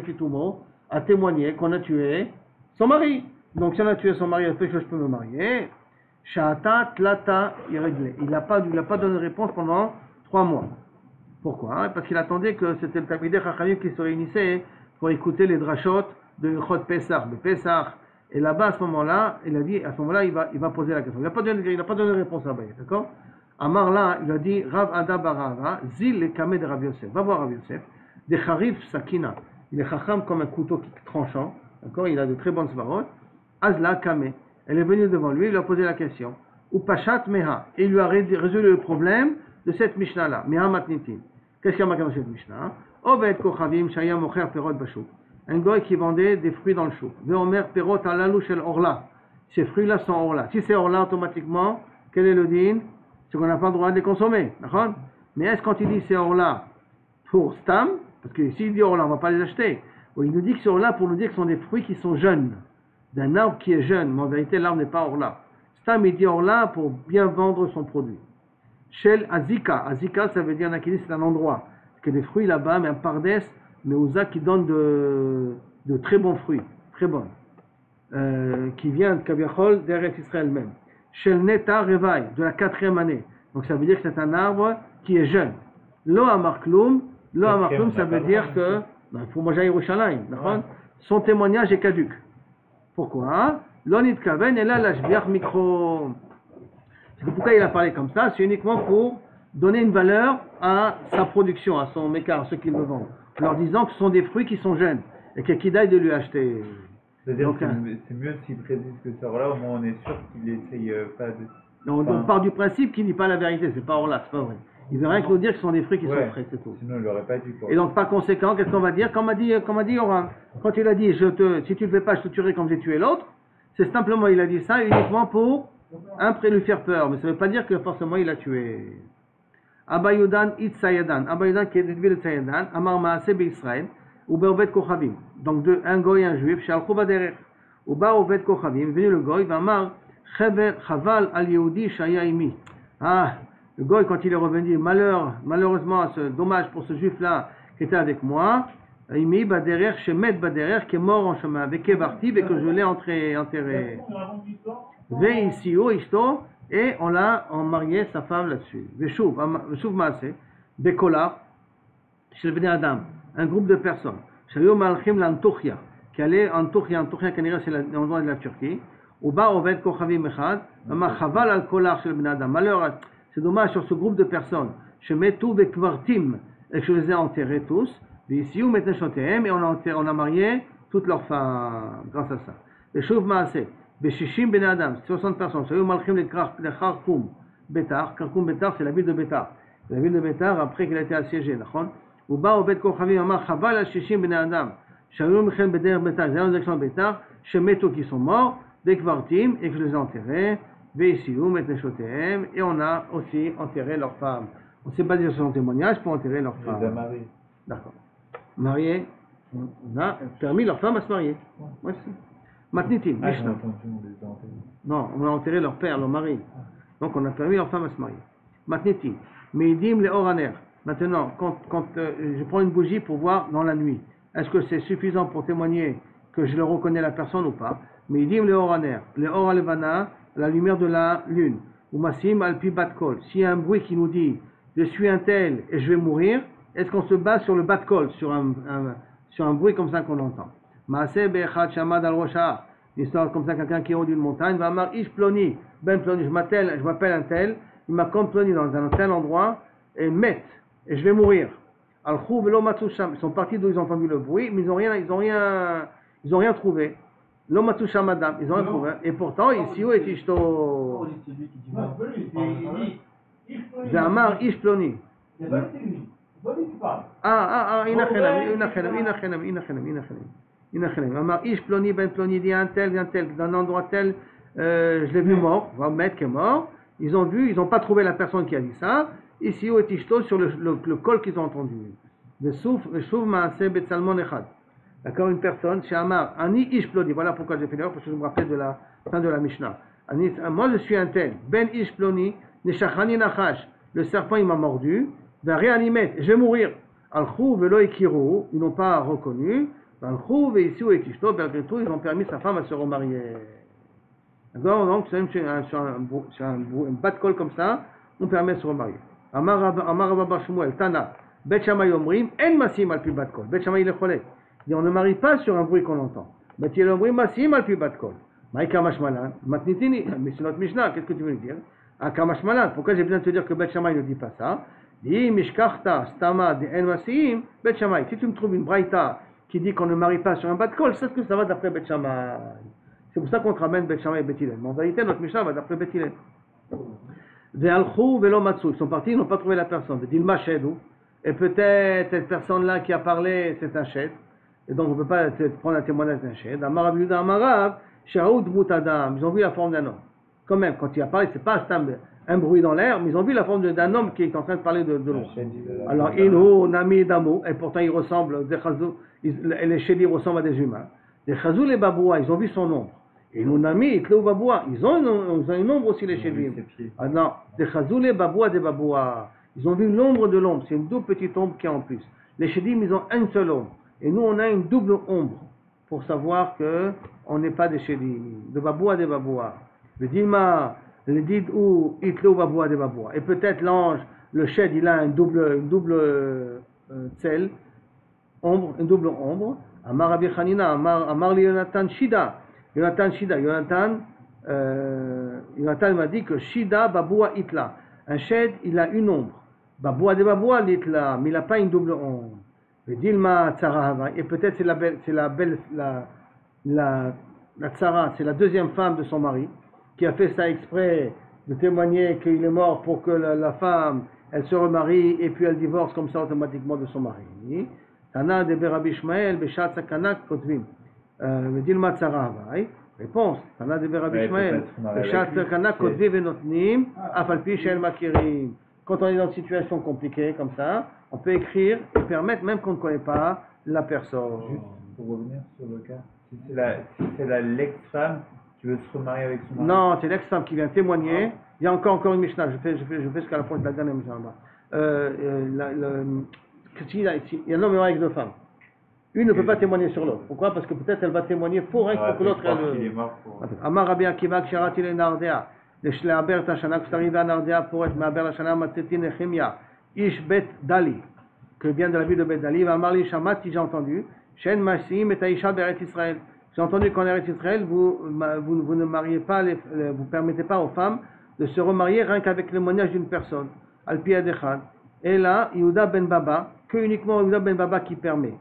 Speaker 1: a témoigné qu'on a tué son mari. Donc si on a tué son mari, elle fait que je peux me marier. Sha'ata tlata irréglé. Il n'a pas, il n'a pas donné de réponse pendant trois mois. Pourquoi? Parce qu'il attendait que c'était le Talmidei Chachamim qui se réunissait pour écouter les drachot de Chod Pessah, de Pessah. Et là-bas, à ce moment-là, il a dit, à ce moment-là, il va, il va poser la question. Il n'a pas donné, il n'a pas donné de réponse à Abaye, d'accord? Amar là, il a dit, Rav Ada Barava, Zil le Kameh de Rav Yosef. Va voir Rav Yosef. De Charif Sakina. Il est chacham comme un couteau tranchant, d'accord? Il a de très bonnes svarot. Azla Kameh. Elle est venue devant lui, il lui a posé la question. Ou Pachat Meha. Et il lui a résolu le problème de cette Mishnah-là. Meha Matnitin. Qu'est-ce qu'il y a marqué dans cette Mishnah? Obed Kochavim Shaya Mocher Perot Bashuk. Un goy qui vendait des fruits dans le chouk. Veomer Perot Alalou Shel Orla. Ces fruits-là sont Orla. Si c'est Orla, automatiquement, quel est le din? C'est qu'on n'a pas le droit de les consommer. D'accord? Mais est-ce quand il dit c'est Orla pour Stam? Parce que s'il dit Orla, on ne va pas les acheter. Ou il nous dit que c'est Orla pour nous dire que ce sont des fruits qui sont jeunes. D'un arbre qui est jeune. Mais en vérité, l'arbre n'est pas Orla. Stam, il dit Orla pour bien vendre son produit. Shel Azika. Azika, ça veut dire, c'est un endroit. Parce que des fruits là-bas, mais un pardes, mais Ouza qui donne de, de très bons fruits. Très bons. Euh, qui vient de Kaviachol, d'Eretz Israël même. Shel Neta Revaï, de la quatrième année. Donc ça veut dire que c'est un arbre qui est jeune. Lo Amarkloum, Lo Amarkloum, ça veut dire que, il faut manger à Yerushalayim, son témoignage est caduc. Pourquoi? L'onit kaven et là l'ashbiach mikro. Pourquoi il a parlé comme ça? C'est uniquement pour donner une valeur à sa production, à son mécart, à ceux qui le vendent, en leur disant que ce sont des fruits qui sont jeunes et qu'il y a de lui acheter.
Speaker 2: C'est-à-dire que c'est mieux s'il précise que ça, là au moins on est sûr qu'il essaye pas de.
Speaker 1: Non, on part du principe qu'il dit pas la vérité, c'est pas or là, c'est pas vrai. Il veut rien que nous dire que ce sont des fruits qui
Speaker 2: ouais,
Speaker 1: sont frais, c'est tout.
Speaker 2: Sinon il l'aurait pas dit quoi.
Speaker 1: Et donc par conséquent, qu'est-ce qu'on va dire? Comme a dit, comme a dit Yoram, quand il a dit je te, si tu le fais pas, je te tuerai comme j'ai tué l'autre, c'est simplement il a dit ça uniquement pour un près lui faire peur, mais ça ne veut pas dire que forcément il a tué. Abayudan it Sayadan, Abayudan qui est de ville de Sayadan, Amar Maaseh Israël, ou Beovet Kochavim. Donc de un goy et un juif, chez Al-Chouva derrière. Ou Beovet Kochavim, venu le goy, va Amar Chaval al Yehudi Shaya Imi. Ah, le goy quand il est revenu, malheur, malheureusement, ce dommage pour ce juif-là qui était avec moi, Imi Baderer, Shemet Baderer, qui est mort en chemin, avec Kevarti, et que je l'ai enterré. enterré. Ve ici, oh, isto, et on l'a marié sa femme là-dessus. Veshuv, Veshuv Maaseh, Bekola, chez le Adam, un groupe de personnes. Shayu Malchim l'Antochia, qui allait en Antochia, Antochia, c'est l'endroit de la Turquie. Uba Oved Kochavim Echad, Ama Chaval al Kolar chez le Adam. Malheur, c'est dommage sur ce groupe de personnes. Je mets tout Bekvartim, et je les ai enterrés tous. Ici, on mettait Chotéem, et on a, enterré, on a marié toutes leurs femmes grâce à ça. Veshuv Maaseh. Beshishim ben Adam, soixante personnes. Shayu Malchim le Kharkoum Betar. Kharkoum Betar, c'est la ville de Betar. La ville de Betar, après qu'il a été assiégé. Ou ba au Bet Kochavim Amar Chaval al Shishim ben Adam. Shayu Malchim Beder Betar. C'est la direction de Betar. Shemeto qui sont morts. Bekvartim, et que je les ai enterrés. Veisiou, Metneshotehem. Et on a aussi enterré leurs femmes. On s'est basé sur son témoignage pour enterrer leurs femmes.
Speaker 2: Les a mariés.
Speaker 1: D'accord. Mariés. On a permis leurs femmes à se marier. Moi aussi. Matnitim,
Speaker 2: ah,
Speaker 1: Mishnah. Non, on a enterré leur père, leur mari. Donc on a permis leur femme à se marier. Matnitim. Meidim le oraner. Maintenant, quand, quand euh, je prends une bougie pour voir dans la nuit, est-ce que c'est suffisant pour témoigner que je le reconnais la personne ou pas? Meidim le oraner. Le or alevana, la lumière de la lune. Ou masim alpi batkol. S'il y a un bruit qui nous dit je suis un tel et je vais mourir, est-ce qu'on se base sur le batkol, sur un, un, sur un bruit comme ça qu'on entend? Maaseh be'echad shamad al roshah. Une histoire comme ça, quelqu'un qui est au haut d'une montagne, va amar ish ploni, ben ploni, je m'appelle, je m'appelle un tel, il m'a comme ploni dans un tel endroit, et met, et je vais mourir. Al chou velo matoucham, ils sont partis d'où ils ont entendu le bruit, mais ils n'ont rien, ils ont rien, ils ont rien trouvé. Lo matoucham madame, ils ont rien trouvé. Et pourtant, ici, où est ishto? Amar ish ploni. Ah, ah, ah, inachenam, inachenam, inachenam, inachenam, inachenam. Inachenam. Amar ish ploni ben ploni, dit un tel, un tel, d'un endroit tel, euh, je l'ai vu mort, on va mettre qui est mort. Ils ont vu, ils n'ont pas trouvé la personne qui a dit ça. Ici, où est ishto, sur le, le, le col qu'ils ont entendu. Le souf, le souf maaseh betsalmon echad. D'accord, une personne, chez Amar, Ani ish ploni, voilà pourquoi j'ai fait l'erreur, parce que je me rappelle de la fin de la Mishnah. Ani, moi je suis un tel, ben ish ploni, neshachani nachash, le serpent il m'a mordu, va réanimer, je vais mourir. Al-Khou velo ikiru, ils n'ont pas reconnu. Al-Khou ve ici ou etishto, malgré tout, ils ont permis sa femme à se remarier. D'accord, donc sur un, sur un, sur un, un bas de col comme ça, on permet de se remarier. Amar Rabba Shmuel, Tana, Bet Shammai Omrim, En Masim al pi bat kol. Bet Shammai il est cholé. Et on ne marie pas sur un bruit qu'on entend. Bet Shammai Omrim Masim al pi bat kol. Maïka Mashmalan, Matnitini, mais c'est notre Mishnah, qu'est-ce que tu veux dire? Akamashmalan, pourquoi j'ai besoin de te dire que Bet Shammai ne dit pas ça? Dis Mishkarta, Stama, de En Masim, Bet Shammai. Si tu me trouves une braïta qui dit qu'on ne marie pas sur un bat de col, c'est ce que ça va d'après Bet Shammai. C'est pour ça qu'on te ramène Bet Shammai et Bet Hillel. Mais en vérité, notre Mishnah va d'après Bet Hillel. Ve'alchou ve'lo matsu. Ils sont partis, ils n'ont pas trouvé la personne. Dilma shedou. Et peut-être cette personne-là qui a parlé, c'est un shed. Et donc on ne peut pas prendre un témoignage d'un shed. Amarav Yuda Amarav, Shaoud Boutadam. Ils ont vu la forme d'un homme. Quand même, quand il a parlé, c'est pas un bruit dans l'air, mais ils ont vu la forme d'un homme qui est en train de parler de, de l'eau. Alors, Inhu, Nami, Damo, et pourtant il ressemble, les shedis ressemblent à des humains. Les chazou, les baboua, ils ont vu son ombre. Et nos Nami, Itlou, baboua, ils ont une ombre aussi, les shedis. Ah non, les chazou, les baboua, des baboua. Ils ont vu l'ombre de l'ombre, c'est une double petite ombre qui est en plus. Les shedim, ils ont une seule ombre. Et nous, on a une double ombre pour savoir qu'on n'est pas des shedim. De baboua, des baboua. Le Dilma, le dit ou Itlou Baboua de Baboua. Et peut-être l'ange, le shed, il a un double, une double euh, tsel, ombre, une double ombre. Amar Rabbi Hanina, Amar, Amar li Yonatan Shida. Yonatan Shida, Yonatan, euh, Yonatan m'a dit que Shida Baboua Itla. Un shed, il a une ombre. Baboua de Baboua l'Itla, mais il n'a pas une double ombre. Le Dilma Tzara, et peut-être c'est la belle, c'est la belle, la, la, la Tzara, c'est la deuxième femme de son mari, qui a fait ça exprès de témoigner qu'il est mort pour que la, la femme, elle se remarie et puis elle divorce comme ça automatiquement de son mari. Tana de Rabbi Ishmael, Beshat Sakana Kotvim. Le Dilma Tzara, réponse. Tana de Rabbi Ishmael, Beshat Sakana Kotvim et Notnim, Afalpi Shel Makirim. Quand on est dans une situation compliquée comme ça, on peut écrire et permettre même qu'on ne connaît pas la personne.
Speaker 2: Juste pour revenir sur le cas, si c'est la, si c'est la l'ex-femme qui veut se remarier avec son mari.
Speaker 1: Non, c'est l'ex-femme qui vient témoigner. Ah. Il y a encore, encore une Mishnah, je fais, je fais, je fais jusqu'à la fin de la dernière Mishnah. Euh, euh, la, le, il y a un homme avec deux femmes. Une ne peut pas témoigner sur l'autre. Pourquoi? Parce que peut-être elle va témoigner pour elle, pour que l'autre elle. Amar Rabbi Akiva Ksharati le Nardea. לשלעבר את השנה כשתריב והנרדיה פורש מעבר לשנה מצאתי נחמיה איש בית דלי que vient de la ville de Bet Dali ואמר לי שמעתי j'ai entendu שאין מסיעים את האישה בארץ ישראל. J'ai entendu qu'en Eretz Israël vous, vous, vous ne mariez pas les, vous permettez pas aux femmes de se remarier rien qu'avec le témoignage d'une personne al pi echad et là Yehuda ben Baba que uniquement Yehuda ben Baba qui permet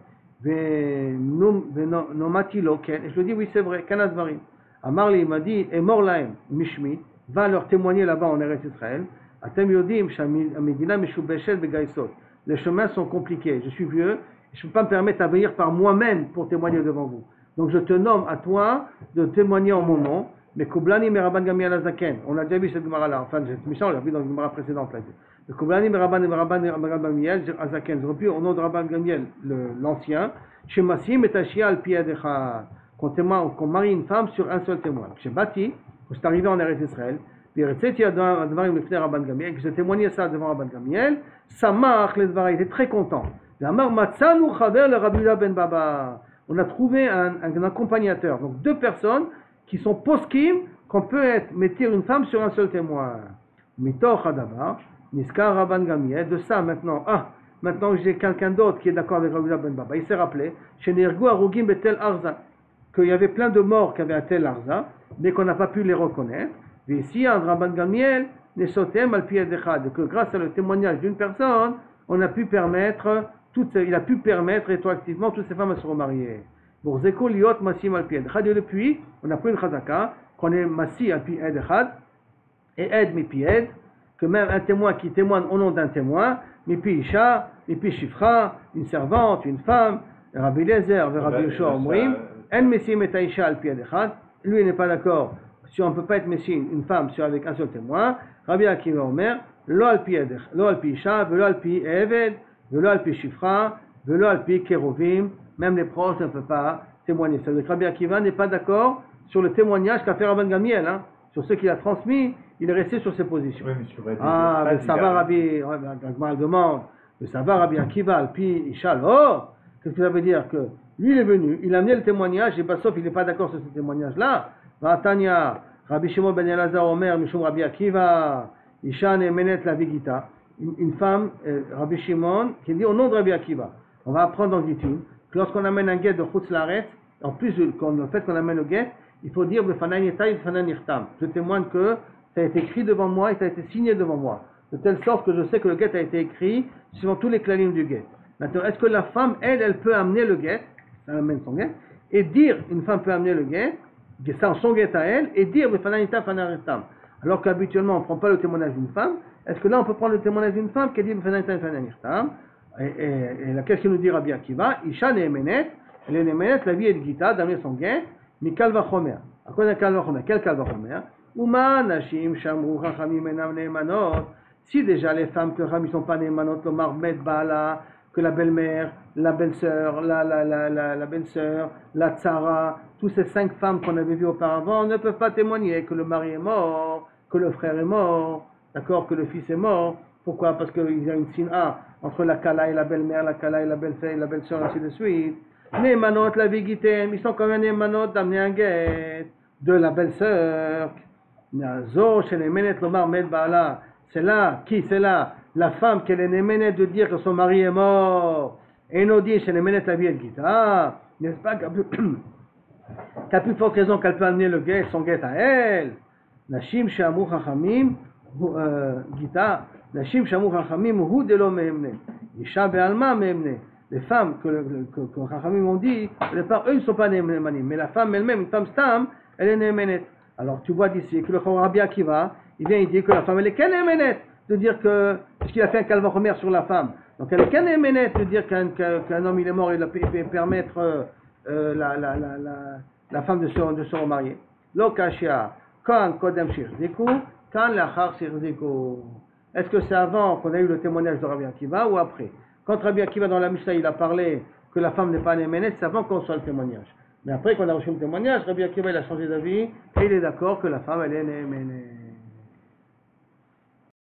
Speaker 1: ונומתי לו כן et je lui dis oui c'est vrai כאן הדברים אמר לי il m'a dit אמור להם משמי va leur témoigner là-bas en Eretz Israël. Atem yodim shamedina meshubeshet begaisot. Les chemins sont compliqués. Je suis vieux, je ne peux pas me permettre de venir par moi-même pour témoigner devant vous. Donc je te nomme à toi de témoigner en mon nom. Mais Kublani meraban Gamliel azaken. On a déjà vu cette Gemara là. Enfin, cette mission, on l'a vu dans une Gemara précédente là. Le Kublani meraban meraban Gamliel azaken. Je reprends au nom de Rabban Gamliel l'ancien. Shemasim et Ashia al piadecha. Qu'on marie une femme sur un seul témoin. Chez Bati. C'est arrivé en Eretz Israël, puis Retzeti a devant le frère Rabban Gamliel, que j'ai témoigné ça devant Rabban Gamliel, Samach les Dvara, il était très content. Amar Matzanu Chaver le Rabbi Yehuda ben Baba. On a trouvé un, un accompagnateur, donc deux personnes qui sont poskim, qu'on peut être, mettre une femme sur un seul témoin. Mitoch Hadavar, Niskar Rabban Gamliel, de ça maintenant, ah, maintenant j'ai quelqu'un d'autre qui est d'accord avec Rabbi Yehuda ben Baba. Il s'est rappelé, chez Nergu Arugim Betel Arza, qu'il y avait plein de morts qui avaient à Tel Arza, mais qu'on n'a pas pu les reconnaître. Et ici, en Rabban Gamliel, Nesotem al Piedechad, que grâce à le témoignage d'une personne, on a pu permettre, toutes, il a pu permettre rétroactivement toutes ces femmes à se remarier. Pour Zeko Liot Massim al Piedechad, et depuis, on a pris une chazaka, qu'on est Massi al Piedechad, et Ed mi Pied, que même un témoin qui témoigne au nom d'un témoin, mi Pi Isha, mi Pi Shifra, une servante, une femme, Rabbi Lezer, Rabbi Yoshua Omrim, En Messim et Aisha al Piedechad. Lui n'est pas d'accord si on ne peut pas être messie une femme sur avec un seul témoin. Rabbi Akiva Omer, lo al pi edech, lo al pi isha, velo al pi eved, velo al pi shifra, velo al pi kerovim. Même les proches ne peuvent pas témoigner. C'est-à-dire que Rabbi Akiva n'est pas d'accord sur le témoignage qu'a fait Rabban Gamliel, hein, sur ce qu'il a transmis. Il est resté sur ses positions.
Speaker 2: Oui, mais sur
Speaker 1: ah, mais ça va Rabbi, Gagmal demande, mais ça va Rabbi Akiva al pi isha, oh, qu'est-ce que ça veut dire que lui, il est venu, il a amené le témoignage, et pas sauf, il n'est pas d'accord sur ce témoignage-là. Vatania, Rabbi Shimon ben Elazar Omer, Mishum Rabbi Akiva, Isha Nemenet la Vigita, une femme, euh, Rabbi Shimon, qui dit au nom de Rabbi Akiva. On va apprendre dans Gittin que lorsqu'on amène un guet de Chutz Laaretz, en plus du fait qu'on amène le guet, il faut dire Befanan Yetai, Befanan Nirtam. Je témoigne que ça a été écrit devant moi et ça a été signé devant moi. De telle sorte que je sais que le guet a été écrit suivant tous les clalimes du guet. Maintenant, est-ce que la femme, elle, elle peut amener le guet? Elle amène son guet, et dire, une femme peut amener le guet, son guet à elle, et dire, alors qu'habituellement on ne prend pas le témoignage d'une femme, est-ce que là on peut prendre le témoignage d'une femme qui dit, et, et, et laquelle qui nous dit Rabbi Akiva, Isha ne'emenet, elle est ne'emenet, la vie est de Gita, d'amener son guet, mi kalva chomer. À quoi kalva chomer? Quel kalva chomer? Uma nashim shamru chachamim enam ne'emanot, si déjà les femmes que Rami ne sont pas ne'emanot, le marmet bala, que la belle-mère, la belle-sœur, la, la, la, la, la belle-sœur, la tsara, toutes ces cinq femmes qu'on avait vues auparavant ne peuvent pas témoigner que le mari est mort, que le frère est mort, d'accord, que le fils est mort. Pourquoi? Parce qu'il y a une sina entre la kala et la belle-mère, la kala et la belle-sœur, la belle-sœur, ainsi de suite. Ne'emanot la vigitem, ils sont quand même ne'emanot d'amener un guet de la belle-sœur. Zo shenemenet lomar met baala. C'est là, qui c'est là? La femme qu'elle est némenet de dire que son mari est mort. Et nous dit shenemenet la vie et gita. N'est-ce pas qu'à plus, qu'à plus forte raison qu'elle peut amener le guet, son guet à elle. Nashim shamu chachamim gita. Nashim shamu chachamim hu de lo mehemne. Isha be'alma mehemne. Les femmes que que chachamim ont dit, eux ils ne sont pas némanim, mais la femme elle-même, une femme stam, elle est némenet. Alors tu vois d'ici que le Rabbi Akiva, il vient, il dit que la femme elle est qu'anémenet, de dire que, puisqu'il a fait un calvaire sur la femme, donc elle est qu'anémenet, de dire qu'un, qu'un homme il est mort, il peut permettre euh, la, la, la, la, la femme de se, de se remarier. Lokashia, quand Kodem Shirziku, quand Lachar Shirziku. Est-ce que c'est avant qu'on a eu le témoignage de Rabbi Akiva ou après? Quand Rabbi Akiva dans la Mishnah il a parlé que la femme n'est pas némenet, c'est avant qu'on soit le témoignage. Mais après qu'on a reçu le témoignage, Rabbi Akiva il a changé d'avis et il est d'accord que la femme elle est némenet.